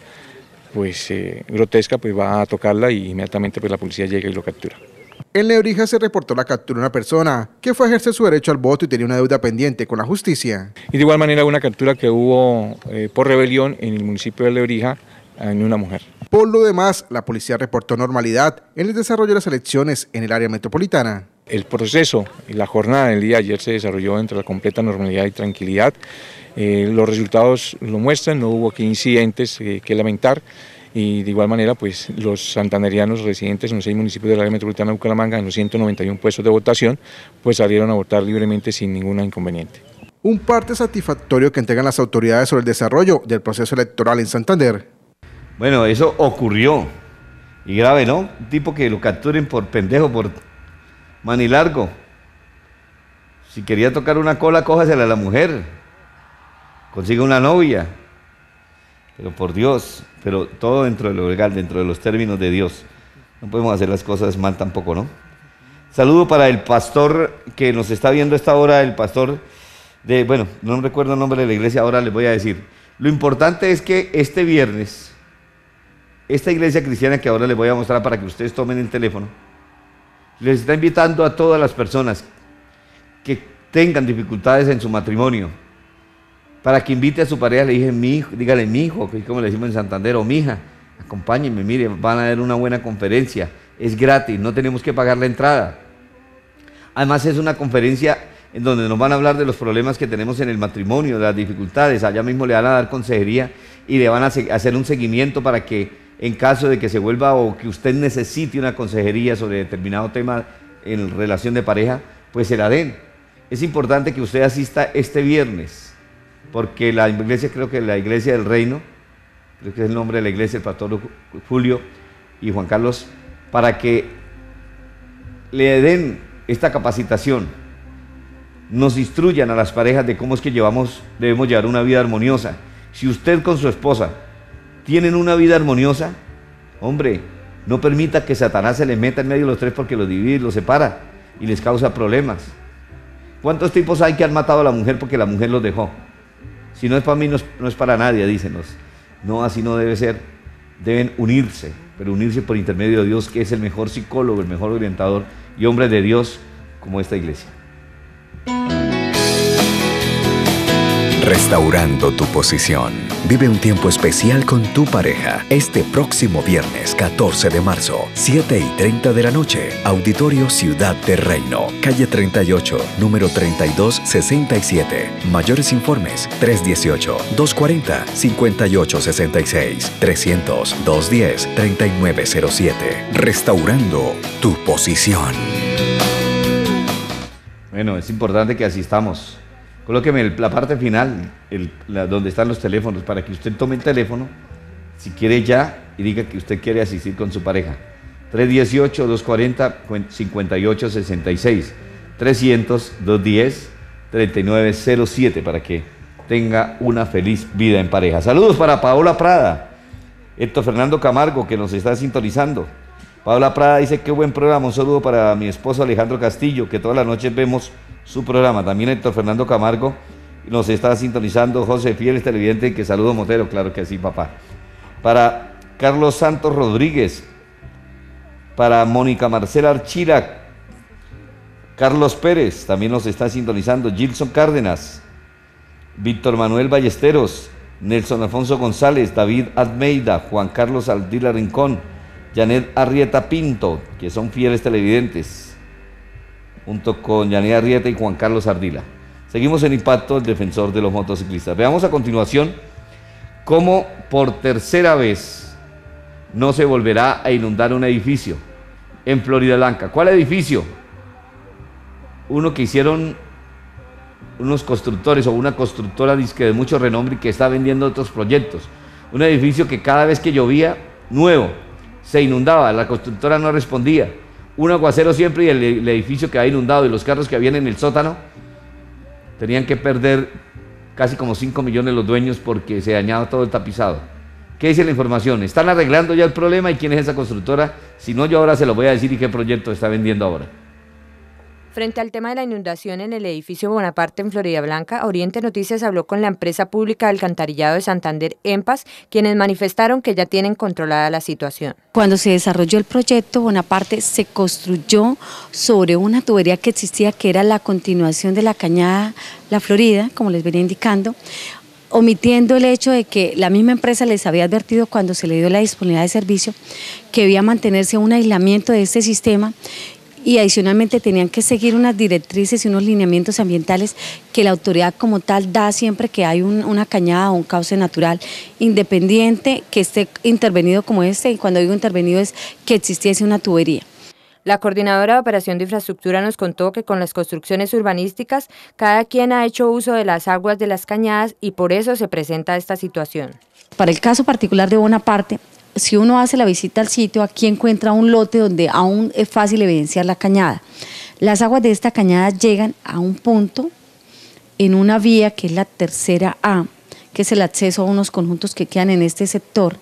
grotesca va a tocarla y inmediatamente la policía llega y lo captura. En Lebrija se reportó la captura de una persona que fue a ejercer su derecho al voto y tenía una deuda pendiente con la justicia. Y de igual manera una captura que hubo por rebelión en el municipio de Lebrija en una mujer. Por lo demás, la policía reportó normalidad en el desarrollo de las elecciones en el área metropolitana. El proceso y la jornada del día de ayer se desarrolló entre la completa normalidad y tranquilidad. Los resultados lo muestran, no hubo aquí incidentes que lamentar. Y de igual manera, los santanderianos residentes en los 6 municipios del área metropolitana de Bucaramanga, en los 191 puestos de votación, salieron a votar libremente sin ningún inconveniente. Un parte satisfactorio que entregan las autoridades sobre el desarrollo del proceso electoral en Santander. Bueno, eso ocurrió. Y grave, ¿no? Un tipo que lo capturen por pendejo, por manilargo. Si quería tocar una cola, cójasela a la mujer. Consiga una novia. Pero por Dios, pero todo dentro de lo legal, dentro de los términos de Dios. No podemos hacer las cosas mal tampoco, ¿no? Saludo para el pastor que nos está viendo a esta hora, el pastor no recuerdo el nombre de la iglesia, ahora les voy a decir. Lo importante es que este viernes, esta iglesia cristiana que ahora les voy a mostrar para que ustedes tomen el teléfono, les está invitando a todas las personas que tengan dificultades en su matrimonio, para que invite a su pareja, le dije, dígale mi hijo, como le decimos en Santander, o mi hija, acompáñenme, mire, van a dar una buena conferencia, es gratis, no tenemos que pagar la entrada. Además es una conferencia en donde nos van a hablar de los problemas que tenemos en el matrimonio, de las dificultades, allá mismo le van a dar consejería y le van a hacer un seguimiento para que en caso de que se vuelva o que usted necesite una consejería sobre determinado tema en relación de pareja, se la den. Es importante que usted asista este viernes, porque la iglesia, creo que la Iglesia del Reino, creo que es el nombre de la iglesia, el pastor Julio y Juan Carlos, para que le den esta capacitación, nos instruyan a las parejas de cómo es que debemos llevar una vida armoniosa. Si usted con su esposa tienen una vida armoniosa, hombre, no permita que Satanás se le meta en medio de los tres porque los divide y los separa y les causa problemas. ¿Cuántos tipos hay que han matado a la mujer porque la mujer los dejó? Si no es para mí, no es para nadie, dícenos. No, así no debe ser. Deben unirse, pero unirse por intermedio de Dios, que es el mejor psicólogo, el mejor orientador y hombre de Dios como esta iglesia. Restaurando tu posición. Vive un tiempo especial con tu pareja este próximo viernes 14 de marzo, 7:30 de la noche. Auditorio Ciudad de Reino, calle 38, número 3267. Mayores informes 318-240-5866, 300-210-3907. Restaurando tu posición. Bueno, es importante que asistamos. Colóqueme la parte final, donde están los teléfonos, para que usted tome el teléfono, si quiere ya, y diga que usted quiere asistir con su pareja. 318-240-5866, 300-210-3907, para que tenga una feliz vida en pareja. Saludos para Paola Prada, Héctor Fernando Camargo, que nos está sintonizando. Paola Prada dice, qué buen programa, un saludo para mi esposo Alejandro Castillo, que todas las noches vemos su programa. También Héctor Fernando Camargo nos está sintonizando. José Fieles, televidente, que saludo Motero, claro que sí, papá. Para Carlos Santos Rodríguez, para Mónica Marcela Archila, Carlos Pérez, también nos está sintonizando, Gilson Cárdenas, Víctor Manuel Ballesteros, Nelson Alfonso González, David Almeida, Juan Carlos Aldila Rincón, Janet Arrieta Pinto, que son fieles televidentes, junto con Janet Arrieta y Juan Carlos Ardila. Seguimos en Impacto, el defensor de los motociclistas. Veamos a continuación cómo por tercera vez no se volverá a inundar un edificio en Florida Blanca. ¿Cuál edificio? Uno que hicieron unos constructores o una constructora disque de mucho renombre que está vendiendo otros proyectos. Un edificio que cada vez que llovía, nuevo, se inundaba, la constructora no respondía. Un aguacero siempre y el edificio que ha inundado y los carros que habían en el sótano tenían que perder casi como 5 millones los dueños porque se dañaba todo el tapizado. ¿Qué dice la información? ¿Están arreglando ya el problema y quién es esa constructora? Si no, yo ahora se lo voy a decir y qué proyecto está vendiendo ahora. Frente al tema de la inundación en el edificio Bonaparte en Florida Blanca, Oriente Noticias habló con la empresa pública de alcantarillado de Santander, EMPAS, quienes manifestaron que ya tienen controlada la situación. Cuando se desarrolló el proyecto Bonaparte, se construyó sobre una tubería que existía, que era la continuación de la cañada La Florida, como les venía indicando, omitiendo el hecho de que la misma empresa les había advertido cuando se le dio la disponibilidad de servicio que debía mantenerse un aislamiento de este sistema y adicionalmente tenían que seguir unas directrices y unos lineamientos ambientales que la autoridad como tal da siempre que hay una cañada o un cauce natural, independiente que esté intervenido como este, y cuando digo intervenido es que existiese una tubería. La coordinadora de Operación de Infraestructura nos contó que con las construcciones urbanísticas, cada quien ha hecho uso de las aguas de las cañadas y por eso se presenta esta situación. Para el caso particular de Bonaparte, si uno hace la visita al sitio, aquí encuentra un lote donde aún es fácil evidenciar la cañada. Las aguas de esta cañada llegan a un punto en una vía que es la tercera A, que es el acceso a unos conjuntos que quedan en este sector.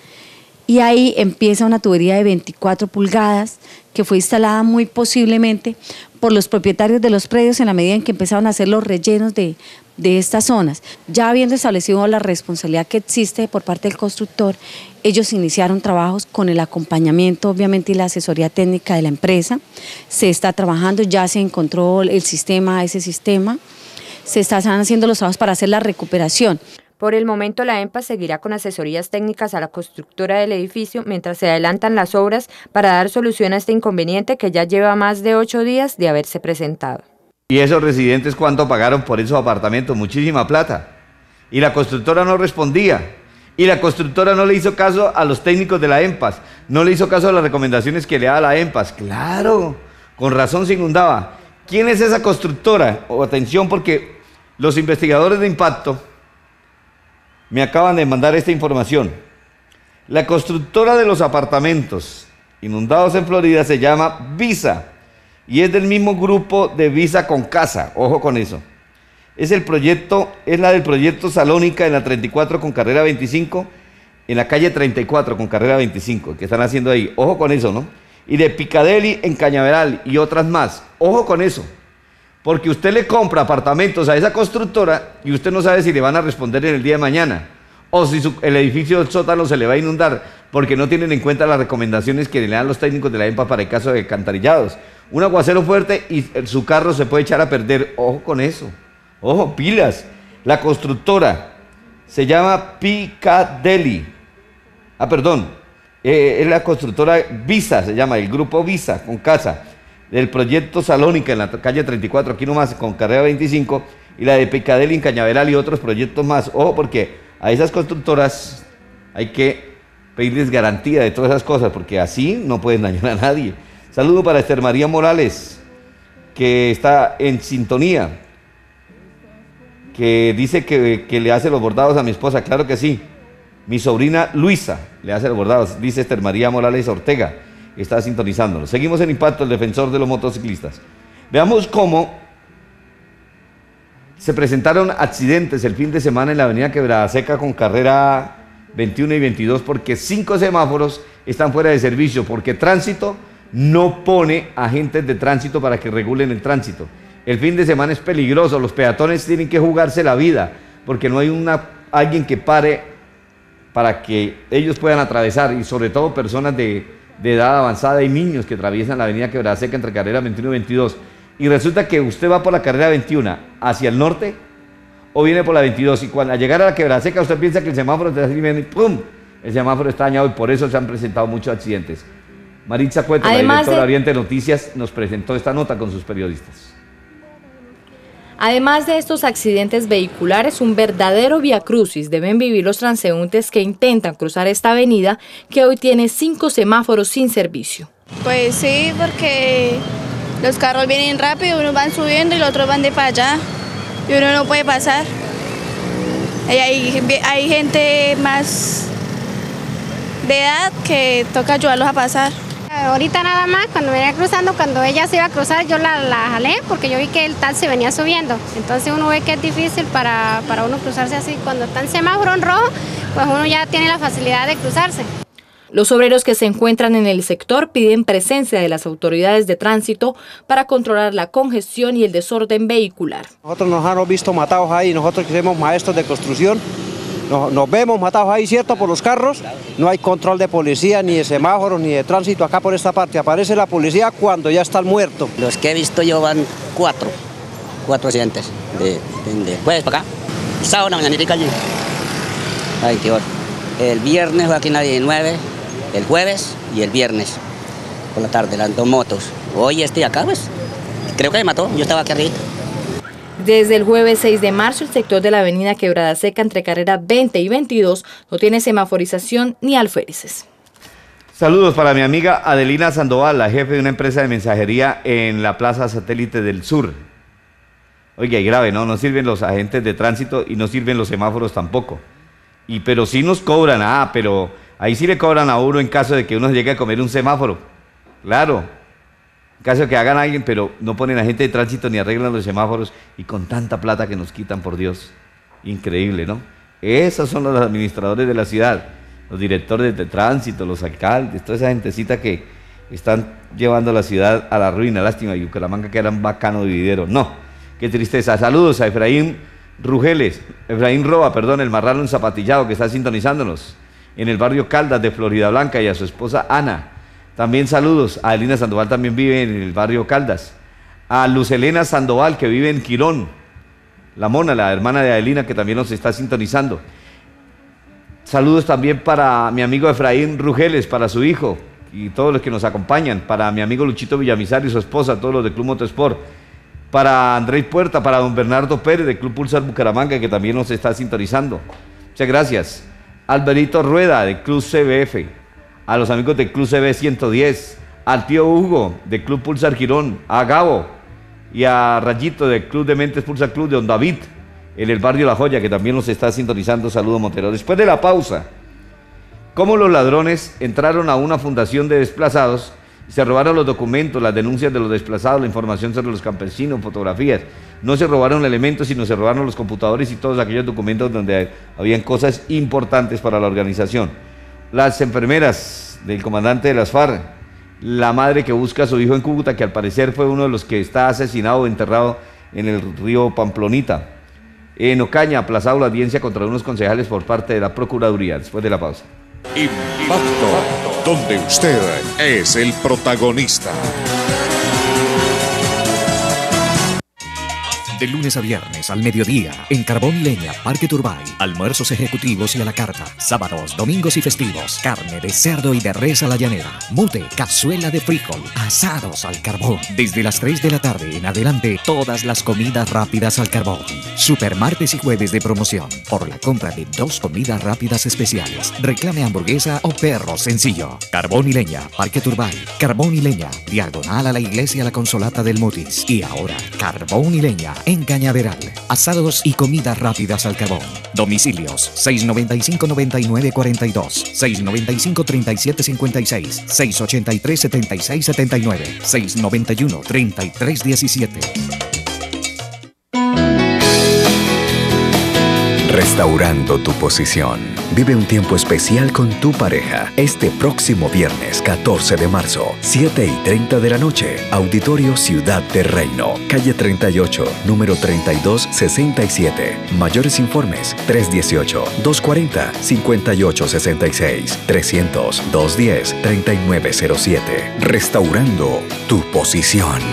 Y ahí empieza una tubería de 24 pulgadas que fue instalada muy posiblemente por los propietarios de los predios en la medida en que empezaron a hacer los rellenos de estas zonas. Ya habiendo establecido la responsabilidad que existe por parte del constructor, ellos iniciaron trabajos con el acompañamiento, obviamente, y la asesoría técnica de la empresa. Se está trabajando, ya se encontró el sistema, ese sistema, se están haciendo los trabajos para hacer la recuperación. Por el momento, la EMPAS seguirá con asesorías técnicas a la constructora del edificio mientras se adelantan las obras para dar solución a este inconveniente que ya lleva más de 8 días de haberse presentado. ¿Y esos residentes cuánto pagaron por esos apartamentos? Muchísima plata. Y la constructora no respondía. Y la constructora no le hizo caso a los técnicos de la EMPAS. No le hizo caso a las recomendaciones que le daba la EMPAS. Claro, con razón se inundaba. ¿Quién es esa constructora? Atención, porque los investigadores de impacto me acaban de mandar esta información. La constructora de los apartamentos inundados en Florida se llama Visa y es del mismo grupo de Visa con Casa. Ojo con eso. Es la del proyecto Salónica en la 34 con carrera 25, en la calle 34 con carrera 25, que están haciendo ahí. Ojo con eso, ¿no? Y de Piccadilly en Cañaveral y otras más. Ojo con eso. Porque usted le compra apartamentos a esa constructora y usted no sabe si le van a responder en el día de mañana o si el edificio del sótano se le va a inundar porque no tienen en cuenta las recomendaciones que le dan los técnicos de la EMPA para el caso de alcantarillados. Un aguacero fuerte y su carro se puede echar a perder. Ojo con eso. Ojo, pilas. La constructora se llama Piccadilly. Es la constructora Visa, se llama, el grupo Visa con Casa. Del proyecto Salónica en la calle 34, aquí nomás con carrera 25, y la de Piccadilly en Cañaveral y otros proyectos más. Ojo, porque a esas constructoras hay que pedirles garantía de todas esas cosas, porque así no pueden dañar a nadie. Saludo para Esther María Morales, que está en sintonía, que dice que le hace los bordados a mi esposa. Claro que sí. Mi sobrina Luisa le hace los bordados, dice Esther María Morales Ortega. Está sintonizándonos. Seguimos en Impacto, el defensor de los motociclistas. Veamos cómo se presentaron accidentes el fin de semana en la avenida Quebrada Seca con carrera 21 y 22 porque 5 semáforos están fuera de servicio, porque Tránsito no pone agentes de tránsito para que regulen el tránsito. El fin de semana es peligroso, los peatones tienen que jugarse la vida porque no hay alguien que pare para que ellos puedan atravesar, y sobre todo personas de de edad avanzada y niños que atraviesan la avenida Quebrada Seca entre carrera 21 y 22. Y resulta que usted va por la carrera 21 hacia el norte o viene por la 22 y cuando al llegar a la Quebrada Seca usted piensa que el semáforo está sirviendo y ¡pum! El semáforo está dañado y por eso se han presentado muchos accidentes. Maritza Cueto, la directora de Oriente Noticias, nos presentó esta nota con sus periodistas. Además de estos accidentes vehiculares, un verdadero viacrucis deben vivir los transeúntes que intentan cruzar esta avenida que hoy tiene 5 semáforos sin servicio. Pues sí, porque los carros vienen rápido, unos van subiendo y los otros van de para allá y uno no puede pasar. Y hay gente más de edad que toca ayudarlos a pasar. Ahorita nada más, cuando venía cruzando, cuando ella se iba a cruzar, yo la jalé porque yo vi que el taxi venía subiendo. Entonces uno ve que es difícil para uno cruzarse así. Cuando está en semáforo en rojo, pues uno ya tiene la facilidad de cruzarse. Los obreros que se encuentran en el sector piden presencia de las autoridades de tránsito para controlar la congestión y el desorden vehicular. Nosotros nos han visto matados ahí, nosotros que somos maestros de construcción. Nos vemos matados ahí, ¿cierto? Por los carros. No hay control de policía, ni de semáforos, ni de tránsito acá por esta parte. Aparece la policía cuando ya está el muerto. Los que he visto yo van 4 accidentes. De jueves para acá. Sábado en la mañanita allí. Ay, qué horror. El viernes fue aquí en la 19, el jueves y el viernes por la tarde, las 2 motos. Hoy estoy acá, pues. Creo que me mató, yo estaba aquí arriba. Desde el jueves 6 de marzo, el sector de la avenida Quebrada Seca entre carrera 20 y 22 no tiene semaforización ni alféreces. Saludos para mi amiga Adelina Sandoval, la jefe de una empresa de mensajería en la Plaza Satélite del Sur. Oiga, y grave, ¿no? No sirven los agentes de tránsito y no sirven los semáforos tampoco. Pero sí nos cobran, pero ahí sí le cobran a uno en caso de que uno llegue a comer un semáforo. Claro. En caso de que hagan a alguien, pero no ponen agente de tránsito ni arreglan los semáforos y con tanta plata que nos quitan, por Dios. Increíble, ¿no? Esos son los administradores de la ciudad, los directores de tránsito, los alcaldes, toda esa gentecita que están llevando la ciudad a la ruina. Lástima, y Bucaramanga que era un bacano vividero. No, qué tristeza. Saludos a Efraín Roa, el marrano zapatillado que está sintonizándonos en el barrio Caldas de Florida Blanca y a su esposa Ana. También saludos a Adelina Sandoval, también vive en el barrio Caldas. A Lucelena Sandoval, que vive en Quirón. La Mona, la hermana de Adelina, que también nos está sintonizando. Saludos también para mi amigo Efraín Rugeles, para su hijo y todos los que nos acompañan. Para mi amigo Luchito Villamizar y su esposa, todos los de Club Motosport. Para Andrés Puerta, para don Bernardo Pérez de Club Pulsar Bucaramanga, que también nos está sintonizando. Muchas gracias. Alberito Rueda de Club CBF. A los amigos de Club CB 110, al tío Hugo de Club Pulsar Girón, a Gabo y a Rayito de Club de Mentes Pulsar Club de Don David, en el barrio La Joya, que también nos está sintonizando. Saludos, Montero. Después de la pausa, ¿cómo los ladrones entraron a una fundación de desplazados y se robaron los documentos, las denuncias de los desplazados, la información sobre los campesinos, fotografías? No se robaron elementos, sino se robaron los computadores y todos aquellos documentos donde habían cosas importantes para la organización. Las enfermeras del comandante de las FARC, la madre que busca a su hijo en Cúcuta, que al parecer fue uno de los que está asesinado o enterrado en el río Pamplonita. En Ocaña, aplazado la audiencia contra unos concejales por parte de la Procuraduría. Después de la pausa. Impacto, donde usted es el protagonista. De lunes a viernes al mediodía, en Carbón y Leña, Parque Turbay. Almuerzos ejecutivos y a la carta. Sábados, domingos y festivos. Carne de cerdo y de res a la llanera. Mute, cazuela de frijol. Asados al carbón. Desde las 3 de la tarde en adelante, todas las comidas rápidas al carbón. Super martes y jueves de promoción. Por la compra de 2 comidas rápidas especiales. Reclame hamburguesa o perro sencillo. Carbón y Leña, Parque Turbay. Carbón y Leña, diagonal a la iglesia La Consolata del Mutis. Y ahora, Carbón y Leña en Cañaveral. Asados y comidas rápidas al carbón. Domicilios 695-9942, 695-3756, 683-7679, 691-3317. Restaurando tu posición. Vive un tiempo especial con tu pareja este próximo viernes 14 de marzo, 7:30 de la noche. Auditorio Ciudad de Reino, calle 38, número 3267. Mayores informes 318-240-5866, 300-210-3907. Restaurando tu posición.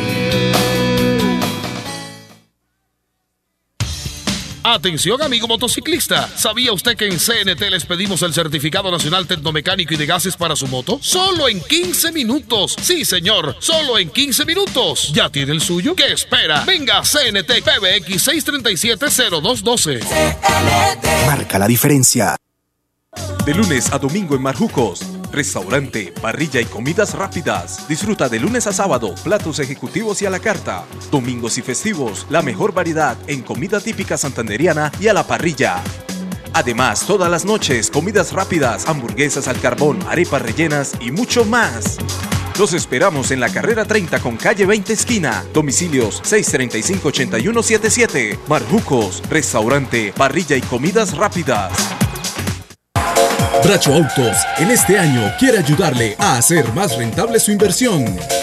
Atención, amigo motociclista. ¿Sabía usted que en CNT les pedimos el Certificado Nacional Tecnomecánico y de Gases para su moto? ¡Solo en 15 minutos! Sí, señor, solo en 15 minutos. ¿Ya tiene el suyo? ¿Qué espera? Venga a CNT PBX 637-0212. Marca la diferencia. De lunes a domingo en Marjucos, restaurante, parrilla y comidas rápidas. Disfruta de lunes a sábado, platos ejecutivos y a la carta. Domingos y festivos, la mejor variedad en comida típica santanderiana y a la parrilla. Además, todas las noches, comidas rápidas, hamburguesas al carbón, arepas rellenas y mucho más. Los esperamos en la carrera 30 con calle 20 esquina. Domicilios 635-8177. Marjucos, restaurante, parrilla y comidas rápidas. Bracho Autos en este año quiere ayudarle a hacer más rentable su inversión.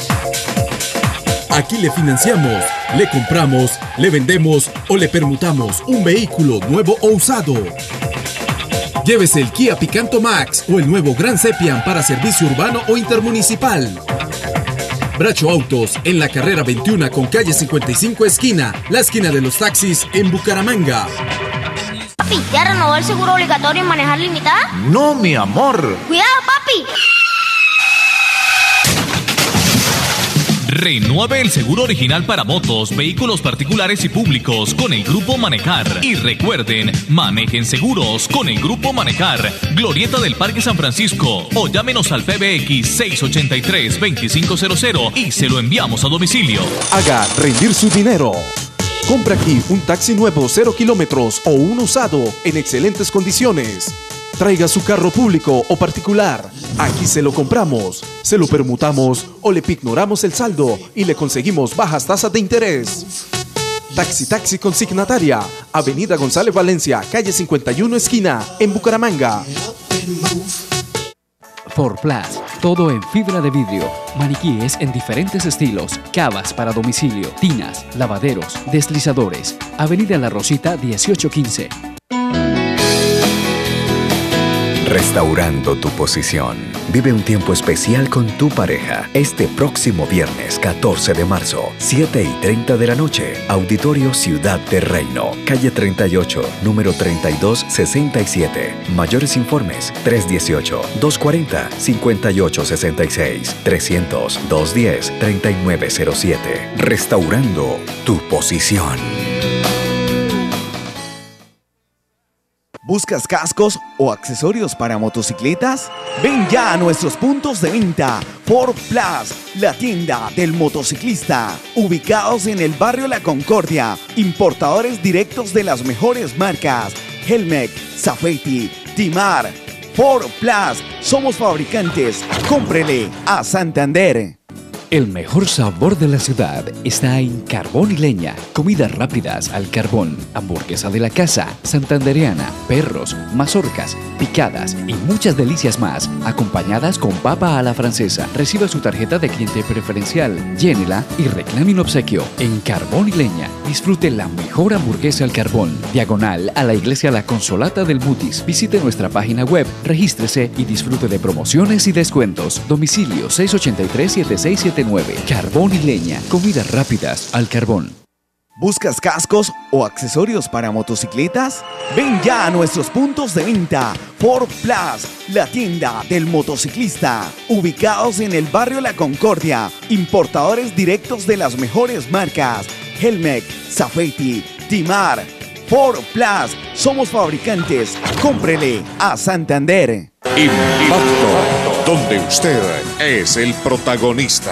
Aquí le financiamos, le compramos, le vendemos o le permutamos un vehículo nuevo o usado. Llévese el Kia Picanto Max o el nuevo Gran Sepian para servicio urbano o intermunicipal. Bracho Autos en la carrera 21 con calle 55 esquina, la esquina de los taxis en Bucaramanga. Papi, ¿ya renovó el seguro obligatorio en manejar limitada? No, mi amor. ¡Cuidado, papi! Renueve el seguro original para motos, vehículos particulares y públicos con el Grupo Manejar. Y recuerden, manejen seguros con el Grupo Manejar. Glorieta del Parque San Francisco. O llámenos al PBX 683-2500 y se lo enviamos a domicilio. Haga rendir su dinero. Compra aquí un taxi nuevo 0 kilómetros o un usado en excelentes condiciones. Traiga su carro público o particular. Aquí se lo compramos, se lo permutamos o le pignoramos el saldo y le conseguimos bajas tasas de interés. Taxi consignataria, Avenida González Valencia, calle 51 esquina, en Bucaramanga. For Plus, todo en fibra de vidrio, maniquíes en diferentes estilos, cavas para domicilio, tinas, lavaderos, deslizadores. Avenida La Rosita 1815. Restaurando tu posición. Vive un tiempo especial con tu pareja este próximo viernes 14 de marzo, 7:30 de la noche. Auditorio Ciudad de Reino, calle 38, número 3267. Mayores informes 318-240-5866, 300-210-3907. Restaurando tu posición. ¿Buscas cascos o accesorios para motocicletas? Ven ya a nuestros puntos de venta. Ford Plus, la tienda del motociclista. Ubicados en el barrio La Concordia. Importadores directos de las mejores marcas. Helmec, Safety, Timar. Ford Plus, somos fabricantes. Cómprele a Santander. El mejor sabor de la ciudad está en Carbón y Leña. Comidas rápidas al carbón, hamburguesa de la casa, santandereana, perros, mazorcas, picadas y muchas delicias más, acompañadas con papa a la francesa. Reciba su tarjeta de cliente preferencial, llénela y reclame un obsequio. En Carbón y Leña, disfrute la mejor hamburguesa al carbón. Diagonal a la iglesia La Consolata del Mutis. Visite nuestra página web, regístrese y disfrute de promociones y descuentos. Domicilio 683-7679. Carbón y Leña, comidas rápidas al carbón. ¿Buscas cascos o accesorios para motocicletas? Ven ya a nuestros puntos de venta. Ford Plus, la tienda del motociclista. Ubicados en el barrio La Concordia. Importadores directos de las mejores marcas. Helmec, Safety, Timar. Ford Plus, somos fabricantes. Cómprele a Santander. Impacto, donde usted es el protagonista.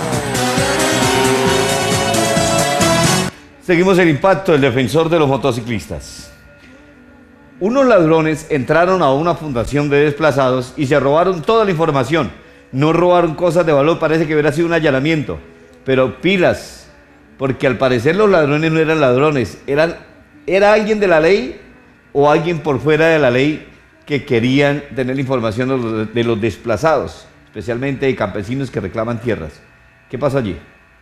Seguimos el impacto, el defensor de los motociclistas. Unos ladrones entraron a una fundación de desplazados y se robaron toda la información. No robaron cosas de valor, parece que hubiera sido un allanamiento. Pero pilas, porque al parecer los ladrones no eran ladrones, era alguien de la ley o alguien por fuera de la ley que querían tener información de los desplazados, especialmente de campesinos que reclaman tierras. ¿Qué pasó allí?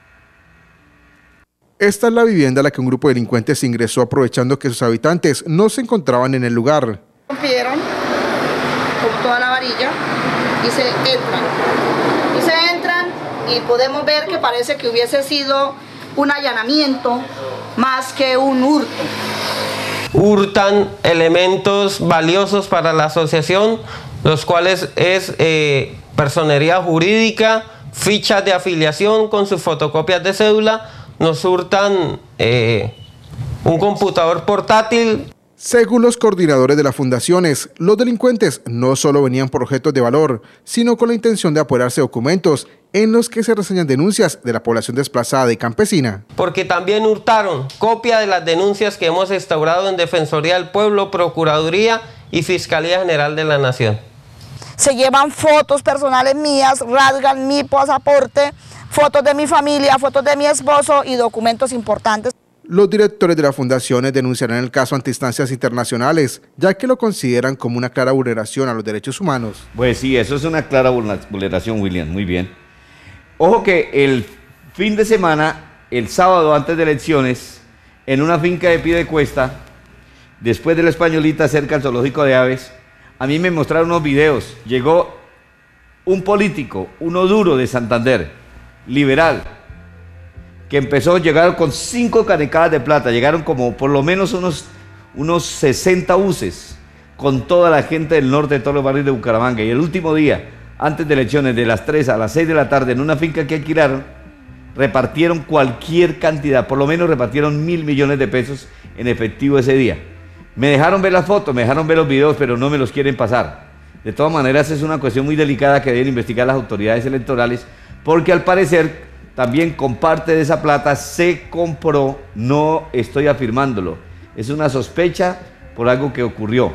Esta es la vivienda a la que un grupo de delincuentes ingresó aprovechando que sus habitantes no se encontraban en el lugar. Rompieron con toda la varilla y se entran y podemos ver que parece que hubiese sido un allanamiento más que un hurto. Hurtan elementos valiosos para la asociación, los cuales es personería jurídica, fichas de afiliación con sus fotocopias de cédula, nos hurtan un computador portátil. Según los coordinadores de las fundaciones, los delincuentes no solo venían por objetos de valor, sino con la intención de apoderarse de documentos en los que se reseñan denuncias de la población desplazada y campesina. Porque también hurtaron copia de las denuncias que hemos instaurado en Defensoría del Pueblo, Procuraduría y Fiscalía General de la Nación. Se llevan fotos personales mías, rasgan mi pasaporte, fotos de mi familia, fotos de mi esposo y documentos importantes. Los directores de las fundaciones denunciarán el caso ante instancias internacionales, ya que lo consideran como una clara vulneración a los derechos humanos. Pues sí, eso es una clara vulneración, William, muy bien. Ojo que el fin de semana, el sábado antes de elecciones, en una finca de Piedecuesta, después de la Españolita, cerca al zoológico de aves, a mí me mostraron unos videos. Llegó un político, uno duro de Santander, liberal, que empezó a llegar con 5 canecadas de plata, llegaron como por lo menos unos 60 buses con toda la gente del norte de todos los barrios de Bucaramanga. Y el último día, antes de elecciones, de las 3 a las 6 de la tarde, en una finca que alquilaron, repartieron cualquier cantidad, por lo menos repartieron 1.000 millones de pesos en efectivo ese día. Me dejaron ver las fotos, me dejaron ver los videos, pero no me los quieren pasar. De todas maneras, es una cuestión muy delicada que deben investigar las autoridades electorales, porque al parecer también con parte de esa plata se compró, no estoy afirmándolo, es una sospecha por algo que ocurrió.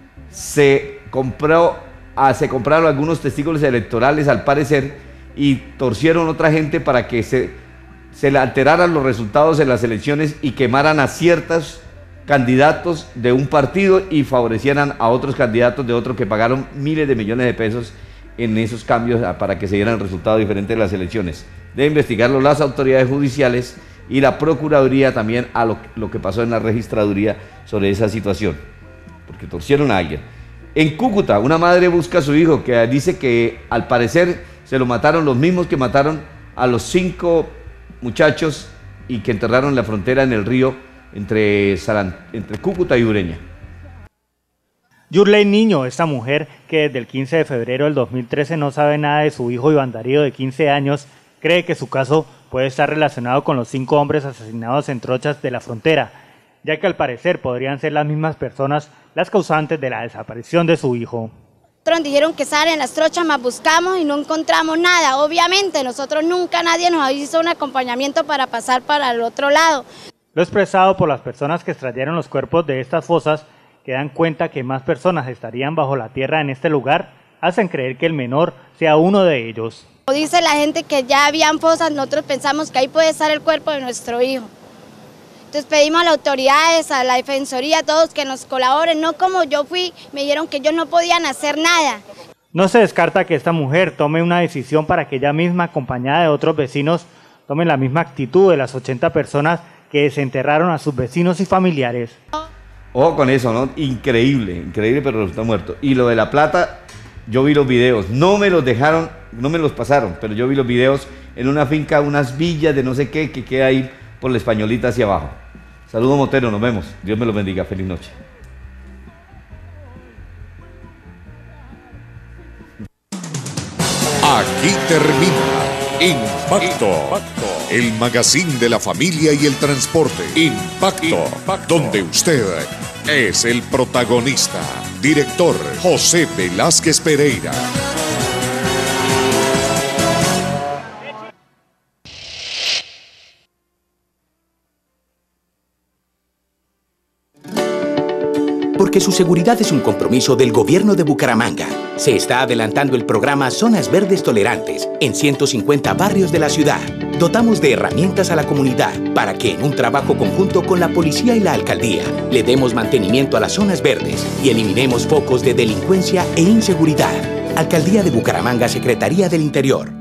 Se compraron algunos testículos electorales al parecer y torcieron a otra gente para que se le alteraran los resultados en las elecciones y quemaran a ciertos candidatos de un partido y favorecieran a otros candidatos de otro que pagaron miles de millones de pesos en esos cambios para que se dieran resultados diferentes de las elecciones. Debe investigarlo las autoridades judiciales y la Procuraduría también a lo que pasó en la registraduría sobre esa situación, porque torcieron a alguien. En Cúcuta, una madre busca a su hijo que dice que al parecer se lo mataron los mismos que mataron a los 5 muchachos y que enterraron en la frontera en el río entre Cúcuta y Ureña. Yurley Niño, esta mujer que desde el 15 de febrero del 2013 no sabe nada de su hijo Iván Darío de 15 años, cree que su caso puede estar relacionado con los 5 hombres asesinados en trochas de la frontera, ya que al parecer podrían ser las mismas personas las causantes de la desaparición de su hijo. Nosotros dijeron que salen las trochas, más buscamos y no encontramos nada. Obviamente nosotros nunca nadie nos hizo un acompañamiento para pasar para el otro lado. Lo expresado por las personas que extrayeron los cuerpos de estas fosas, que dan cuenta que más personas estarían bajo la tierra en este lugar, hacen creer que el menor sea uno de ellos. Dice la gente que ya habían fosas, nosotros pensamos que ahí puede estar el cuerpo de nuestro hijo. Entonces pedimos a las autoridades, a la defensoría, a todos que nos colaboren, no como yo fui, me dijeron que ellos no podían hacer nada. No se descarta que esta mujer tome una decisión para que ella misma, acompañada de otros vecinos, tome la misma actitud de las 80 personas que desenterraron a sus vecinos y familiares. Ojo con eso, ¿no? Increíble, increíble, pero resultó muerto. Y lo de la plata, yo vi los videos, no me los dejaron, no me los pasaron, pero yo vi los videos en una finca, unas villas de no sé qué, que queda ahí por la Españolita hacia abajo. Saludos, Motero, nos vemos. Dios me los bendiga, feliz noche. Aquí termina Impacto, el magazine de la familia y el transporte. Impacto, donde usted es el protagonista. Director José Velázquez Pereira. Porque su seguridad es un compromiso del Gobierno de Bucaramanga. Se está adelantando el programa Zonas Verdes Tolerantes en 150 barrios de la ciudad. Dotamos de herramientas a la comunidad para que en un trabajo conjunto con la policía y la alcaldía le demos mantenimiento a las zonas verdes y eliminemos focos de delincuencia e inseguridad. Alcaldía de Bucaramanga, Secretaría del Interior.